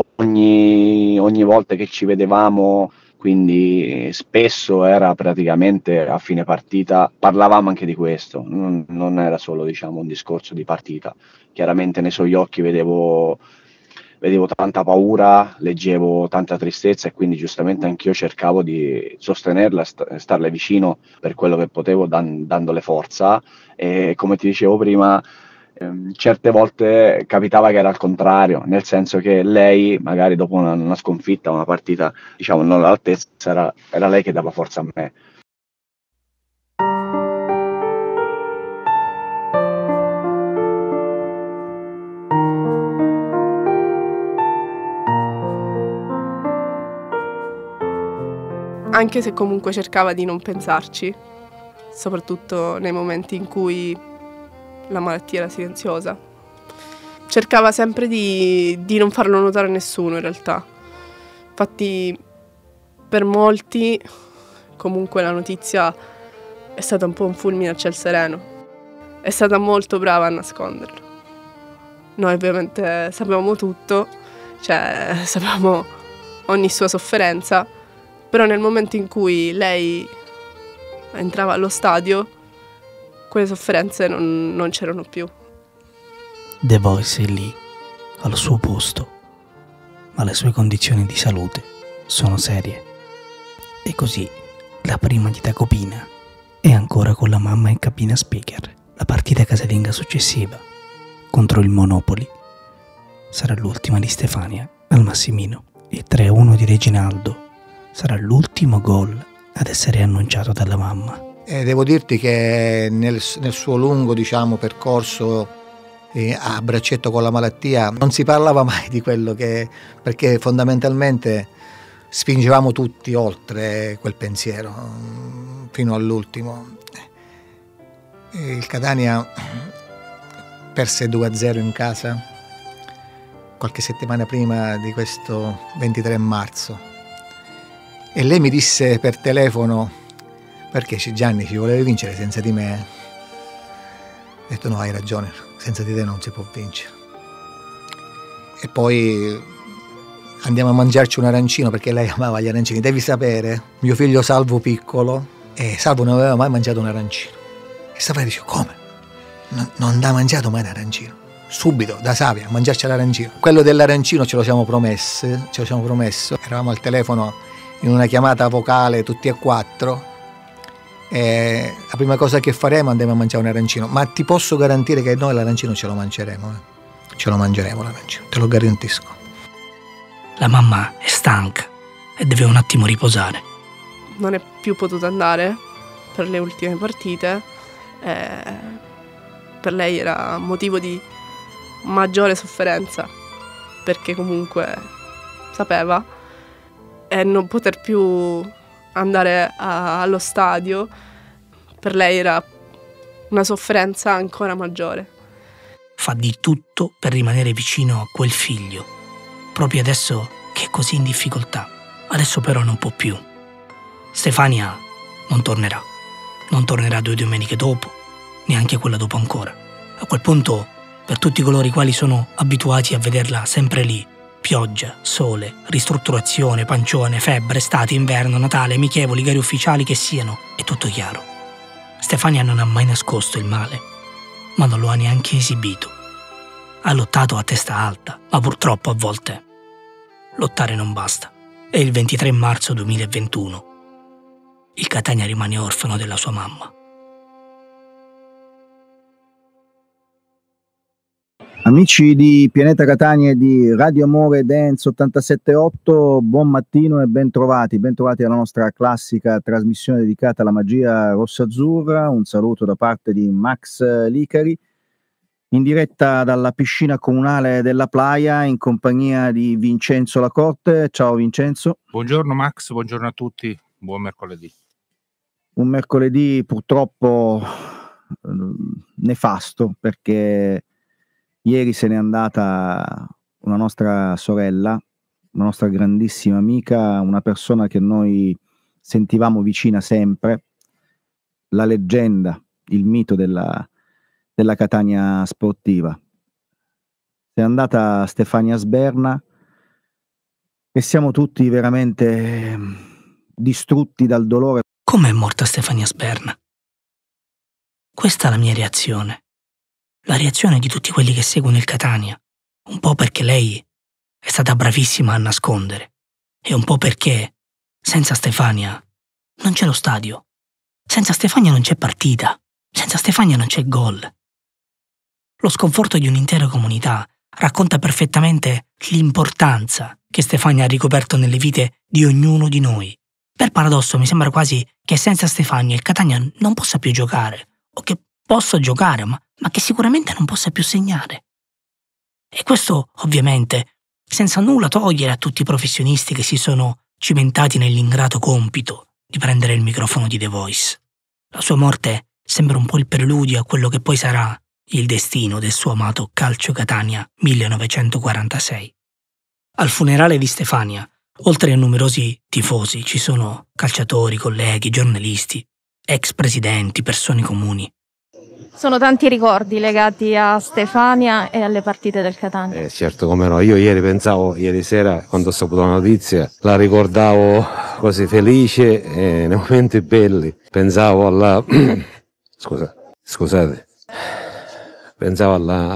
ogni volta che ci vedevamo, quindi spesso era praticamente a fine partita, parlavamo anche di questo, non era solo un discorso di partita. Chiaramente nei suoi occhi vedevo tanta paura, leggevo tanta tristezza e quindi giustamente anch'io cercavo di sostenerla, starle vicino per quello che potevo, dandole forza. E come ti dicevo prima, certe volte capitava che era al contrario, nel senso che lei magari dopo una sconfitta, una partita non all'altezza, era lei che dava forza a me. Anche se comunque cercava di non pensarci. soprattutto nei momenti in cui la malattia era silenziosa. Cercava sempre di non farlo notare a nessuno in realtà. Infatti per molti comunque la notizia è stata un po' un fulmine a ciel sereno. È stata molto brava a nasconderlo. Noi ovviamente sapevamo tutto, cioè sapevamo ogni sua sofferenza, però nel momento in cui lei entrava allo stadio, quelle sofferenze non c'erano più. The Voice è lì, al suo posto, ma le sue condizioni di salute sono serie. E così la prima di Tacopina è ancora con la mamma in cabina speaker. La partita casalinga successiva contro il Monopoli sarà l'ultima di Stefania al Massimino. Il 3-1 di Reginaldo sarà l'ultimo gol ad essere annunciato dalla mamma. Devo dirti che nel suo lungo, percorso a braccetto con la malattia non si parlava mai di quello perché fondamentalmente spingevamo tutti oltre quel pensiero fino all'ultimo. Il Catania perse 2-0 in casa qualche settimana prima di questo 23 marzo e lei mi disse per telefono: perché Gianni, ci volevi vincere senza di me? Ho detto no, hai ragione, senza di te non si può vincere. E poi andiamo a mangiarci un arancino, perché lei amava gli arancini. Devi sapere, mio figlio Salvo piccolo, Salvo non aveva mai mangiato un arancino. E Stefania dice: come? Non ha mangiato mai un arancino? Subito, da savia, a mangiarci l'arancino. Quello dell'arancino ce lo siamo promesso. Eravamo al telefono in una chiamata vocale tutti e quattro. La prima cosa che faremo andremo a mangiare un arancino, ma ti posso garantire che noi l'arancino ce lo mangeremo. Ce lo mangeremo l'arancino, te lo garantisco. La mamma è stanca e deve un attimo riposare. Non è più potuta andare per le ultime partite. Per lei era motivo di maggiore sofferenza, perché comunque sapeva, e non poter più andare allo stadio per lei era una sofferenza ancora maggiore. Fa di tutto per rimanere vicino a quel figlio, proprio adesso che è così in difficoltà. Adesso però non può più. Stefania non tornerà 2 domeniche dopo, neanche quella dopo ancora. A quel punto, per tutti coloro i quali sono abituati a vederla sempre lì, pioggia, sole, ristrutturazione, pancione, febbre, estate, inverno, Natale, amichevoli, gare ufficiali che siano, è tutto chiaro. Stefania non ha mai nascosto il male, ma non lo ha neanche esibito. Ha lottato a testa alta, ma purtroppo a volte lottare non basta. E il 23 marzo 2021 il Catania rimane orfano della sua mamma. Amici di Pianeta Catania e di Radio Amore Dance 87.8, buon mattino e bentrovati alla nostra classica trasmissione dedicata alla magia rossa-azzurra. Un saluto da parte di Max Licari, in diretta dalla piscina comunale della Playa in compagnia di Vincenzo Lacorte. Ciao Vincenzo. Buongiorno Max, buongiorno a tutti, buon mercoledì. Un mercoledì purtroppo nefasto, perché ieri se n'è andata una nostra sorella, una nostra grandissima amica, una persona che noi sentivamo vicina sempre, la leggenda, il mito della Catania sportiva. È andata Stefania Sberna e siamo tutti veramente distrutti dal dolore. Come è morta Stefania Sberna? Questa è la mia reazione. La reazione di tutti quelli che seguono il Catania, un po' perché lei è stata bravissima a nascondere e un po' perché senza Stefania non c'è lo stadio, senza Stefania non c'è partita, senza Stefania non c'è gol. Lo sconforto di un'intera comunità racconta perfettamente l'importanza che Stefania ha ricoperto nelle vite di ognuno di noi. Per paradosso mi sembra quasi che senza Stefania il Catania non possa più giocare, o che possa giocare, ma che sicuramente non possa più segnare. E questo, ovviamente, senza nulla togliere a tutti i professionisti che si sono cimentati nell'ingrato compito di prendere il microfono di The Voice. La sua morte sembra un po' il preludio a quello che poi sarà il destino del suo amato Calcio Catania 1946. Al funerale di Stefania, oltre a numerosi tifosi, ci sono calciatori, colleghi, giornalisti, ex presidenti, persone comuni. Sono tanti ricordi legati a Stefania e alle partite del Catania. Certo, come no. Io ieri sera, quando ho saputo la notizia, la ricordavo così felice nei momenti belli. Pensavo alla... Scusate. Pensavo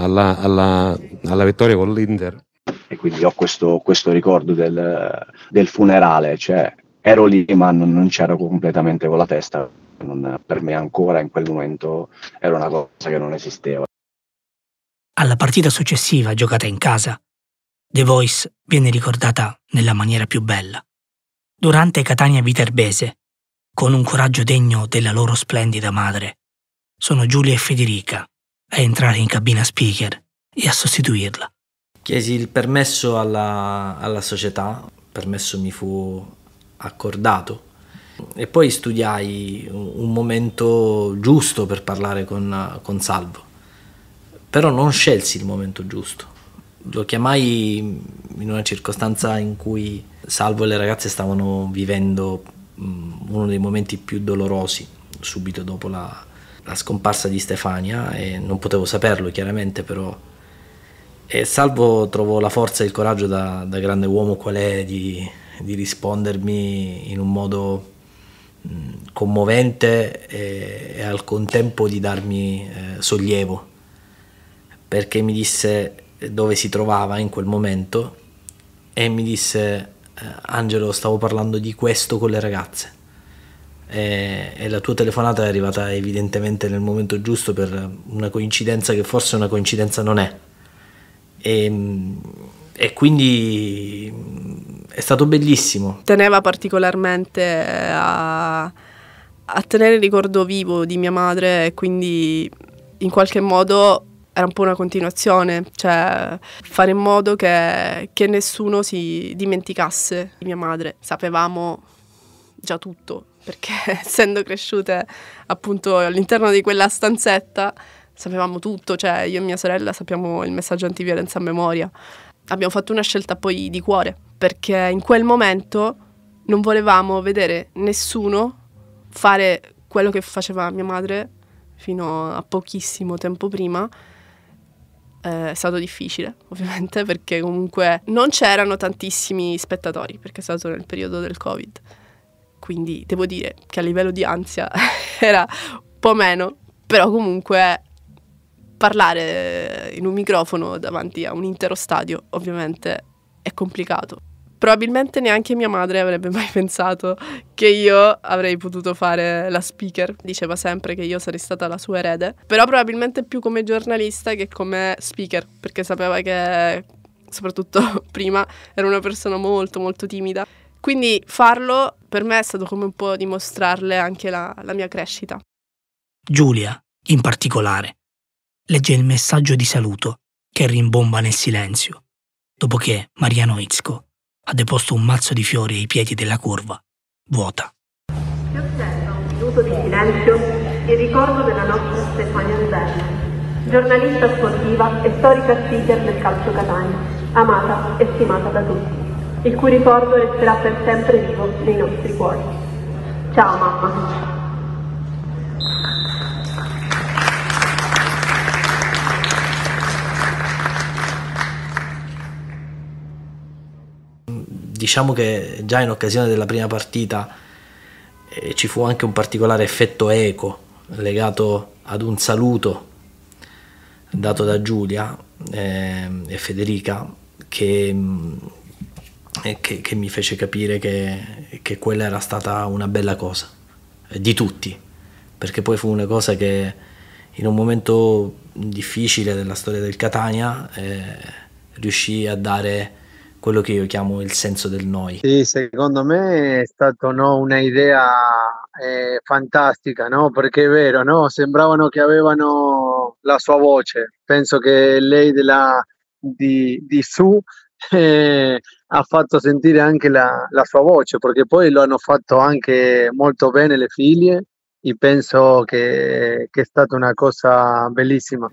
alla vittoria con l'Inter. E quindi ho questo ricordo del funerale, cioè ero lì ma non c'ero completamente con la testa. Per me ancora in quel momento era una cosa che non esisteva. Alla partita successiva, giocata in casa, The Voice viene ricordata nella maniera più bella. Durante Catania-Viterbese, con un coraggio degno della loro splendida madre, sono Giulia e Federica a entrare in cabina speaker e a sostituirla. Chiesi il permesso alla società, il permesso mi fu accordato. E poi studiai un momento giusto per parlare con Salvo, però non scelsi il momento giusto. Lo chiamai in una circostanza in cui Salvo e le ragazze stavano vivendo uno dei momenti più dolorosi subito dopo la scomparsa di Stefania, e non potevo saperlo chiaramente, però e Salvo trovò la forza e il coraggio da grande uomo qual è di rispondermi in un modo commovente e al contempo di darmi sollievo, perché mi disse dove si trovava in quel momento e mi disse Angelo, stavo parlando di questo con le ragazze e la tua telefonata è arrivata evidentemente nel momento giusto, per una coincidenza che forse una coincidenza non è, e quindi è stato bellissimo. Teneva particolarmente a tenere il ricordo vivo di mia madre, e quindi in qualche modo era un po' una continuazione, cioè fare in modo che nessuno si dimenticasse di mia madre. Sapevamo già tutto, perché essendo cresciute appunto all'interno di quella stanzetta sapevamo tutto, cioè io e mia sorella sappiamo il messaggio antiviolenza a memoria. Abbiamo fatto una scelta poi di cuore, perché in quel momento non volevamo vedere nessuno fare quello che faceva mia madre fino a pochissimo tempo prima. È stato difficile, ovviamente, perché comunque non c'erano tantissimi spettatori, perché è stato nel periodo del Covid. Quindi devo dire che a livello di ansia era un po' meno, però comunque parlare in un microfono davanti a un intero stadio ovviamente è complicato. Probabilmente neanche mia madre avrebbe mai pensato che io avrei potuto fare la speaker. Diceva sempre che io sarei stata la sua erede, però probabilmente più come giornalista che come speaker, perché sapeva che, soprattutto prima, ero una persona molto molto timida. Quindi farlo per me è stato come un po' dimostrarle anche la mia crescita. Giulia, in particolare, legge il messaggio di saluto che rimbomba nel silenzio, dopo che Mariano Itzko ha deposto un mazzo di fiori ai piedi della curva, vuota. Si osserva un minuto di silenzio in ricordo della nostra Stefania Zerna, giornalista sportiva e storica speaker del calcio Catania, amata e stimata da tutti, il cui ricordo resterà per sempre vivo nei nostri cuori. Ciao mamma. Diciamo che già in occasione della prima partita ci fu anche un particolare effetto eco legato ad un saluto dato da Giulia e Federica che mi fece capire che quella era stata una bella cosa di tutti, perché poi fu una cosa che in un momento difficile della storia del Catania riuscì a dare quello che io chiamo il senso del noi. Sì, secondo me è stata una idea fantastica, no? Perché è vero, no? Sembravano che avevano la sua voce. Penso che lei di Su ha fatto sentire anche la sua voce, perché poi lo hanno fatto anche molto bene le figlie, e penso che è stata una cosa bellissima.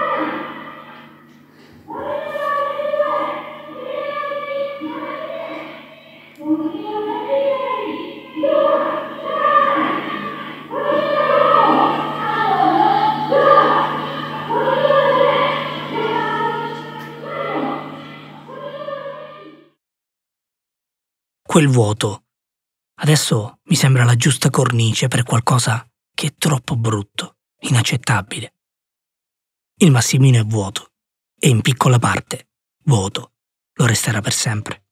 Quel vuoto adesso mi sembra la giusta cornice per qualcosa che è troppo brutto, inaccettabile. Il Massimino è vuoto e in piccola parte vuoto lo resterà per sempre.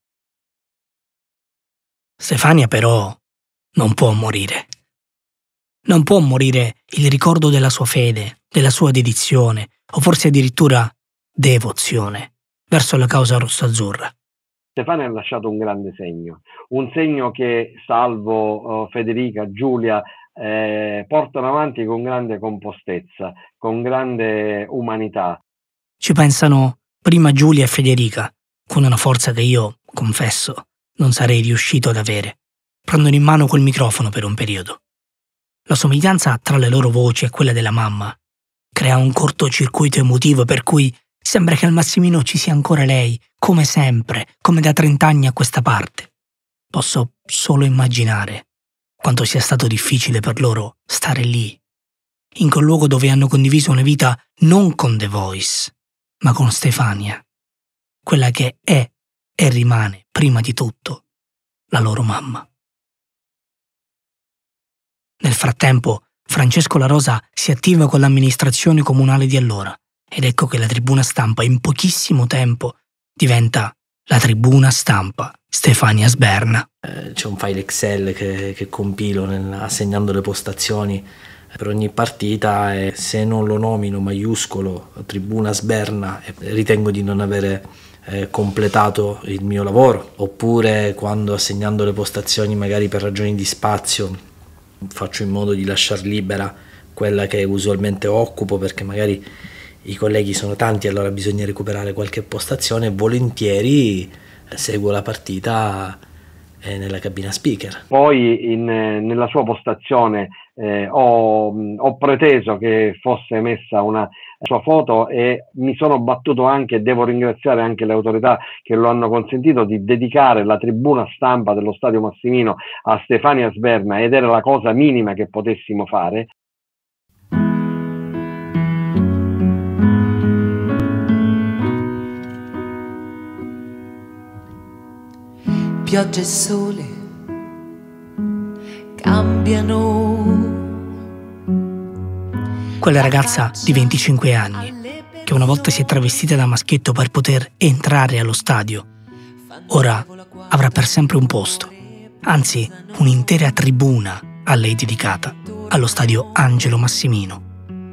Stefania però non può morire. Non può morire il ricordo della sua fede, della sua dedizione o forse addirittura devozione verso la causa rossazzurra. Stefania ha lasciato un grande segno, un segno che Salvo, Federica, Giulia portano avanti con grande compostezza, con grande umanità. Ci pensano prima Giulia e Federica, con una forza che io, confesso, non sarei riuscito ad avere. Prendono in mano quel microfono per un periodo. La somiglianza tra le loro voci e quella della mamma crea un cortocircuito emotivo per cui sembra che al Massimino ci sia ancora lei, come sempre, come da 30 anni a questa parte. Posso solo immaginare quanto sia stato difficile per loro stare lì, in quel luogo dove hanno condiviso una vita non con The Voice, ma con Stefania, quella che è e rimane, prima di tutto, la loro mamma. Nel frattempo, Francesco La Rosa si attiva con l'amministrazione comunale di allora, ed ecco che la tribuna stampa in pochissimo tempo diventa la tribuna stampa Stefania Sberna. C'è un file Excel che compilo assegnando le postazioni per ogni partita e se non lo nomino maiuscolo tribuna Sberna ritengo di non avere completato il mio lavoro, oppure quando assegnando le postazioni magari per ragioni di spazio faccio in modo di lasciar libera quella che usualmente occupo perché magari i colleghi sono tanti, allora bisogna recuperare qualche postazione e volentieri seguo la partita nella cabina speaker. Poi nella sua postazione ho preteso che fosse messa una sua foto e mi sono battuto anche, devo ringraziare anche le autorità che lo hanno consentito, di dedicare la tribuna stampa dello Stadio Massimino a Stefania Sberna, ed era la cosa minima che potessimo fare. Pioggia e sole cambiano. Quella ragazza di 25 anni, che una volta si è travestita da maschietto per poter entrare allo stadio, ora avrà per sempre un posto, anzi un'intera tribuna a lei dedicata, allo stadio Angelo Massimino.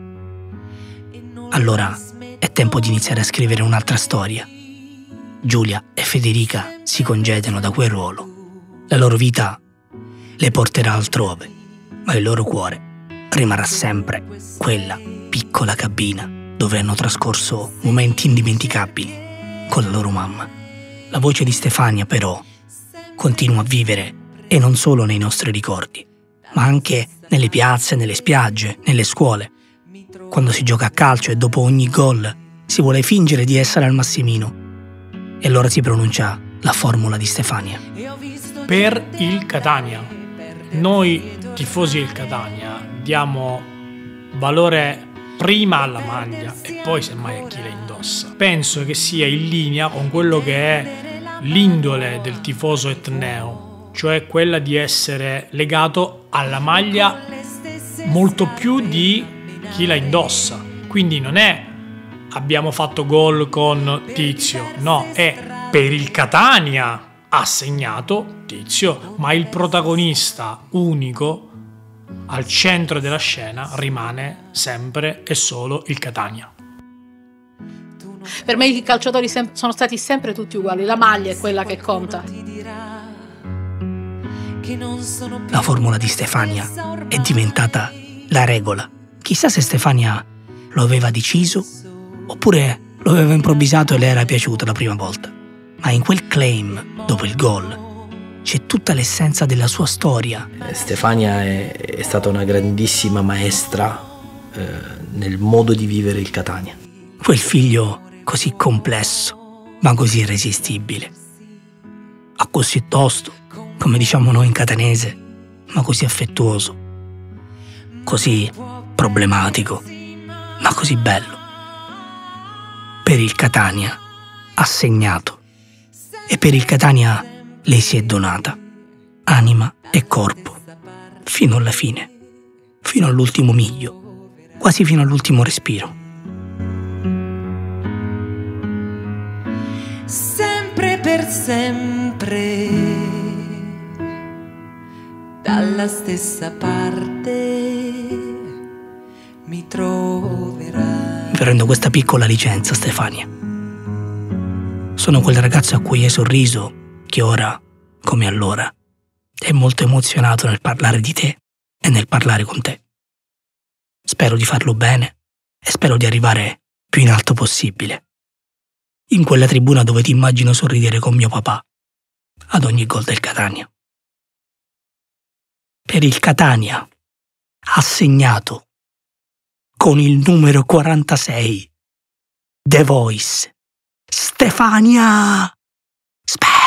Allora è tempo di iniziare a scrivere un'altra storia. Giulia e Federica si congedano da quel ruolo. La loro vita le porterà altrove, ma il loro cuore rimarrà sempre quella piccola cabina dove hanno trascorso momenti indimenticabili con la loro mamma. La voce di Stefania, però, continua a vivere e non solo nei nostri ricordi, ma anche nelle piazze, nelle spiagge, nelle scuole. Quando si gioca a calcio e dopo ogni gol si vuole fingere di essere al Massimino, e allora si pronuncia la formula di Stefania. Per il Catania, noi tifosi del Catania diamo valore prima alla maglia e poi semmai a chi la indossa. Penso che sia in linea con quello che è l'indole del tifoso etneo, cioè quella di essere legato alla maglia molto più di chi la indossa. Quindi non è abbiamo fatto gol con Tizio, no, è per il Catania ha segnato Tizio, ma il protagonista unico al centro della scena rimane sempre e solo il Catania. Per me i calciatori sono stati sempre tutti uguali, la maglia è quella che conta. La formula di Stefania è diventata la regola. Chissà se Stefania lo aveva deciso oppure lo aveva improvvisato e le era piaciuta la prima volta. Ma in quel claim, dopo il gol, c'è tutta l'essenza della sua storia. Stefania è stata una grandissima maestra nel modo di vivere il Catania. Quel figlio così complesso, ma così irresistibile. A così tosto, come diciamo noi in catanese, ma così affettuoso. Così problematico, ma così bello. Per il Catania ha segnato e per il Catania lei si è donata, anima e corpo, fino alla fine, fino all'ultimo miglio, quasi fino all'ultimo respiro. Sempre per sempre, dalla stessa parte mi troverai. Vi rendo questa piccola licenza, Stefania. Sono quel ragazzo a cui hai sorriso, che ora, come allora, è molto emozionato nel parlare di te e nel parlare con te. Spero di farlo bene e spero di arrivare più in alto possibile. In quella tribuna dove ti immagino sorridere con mio papà ad ogni gol del Catania. Per il Catania ha segnato con il numero 46 The Voice Stefania Spezia.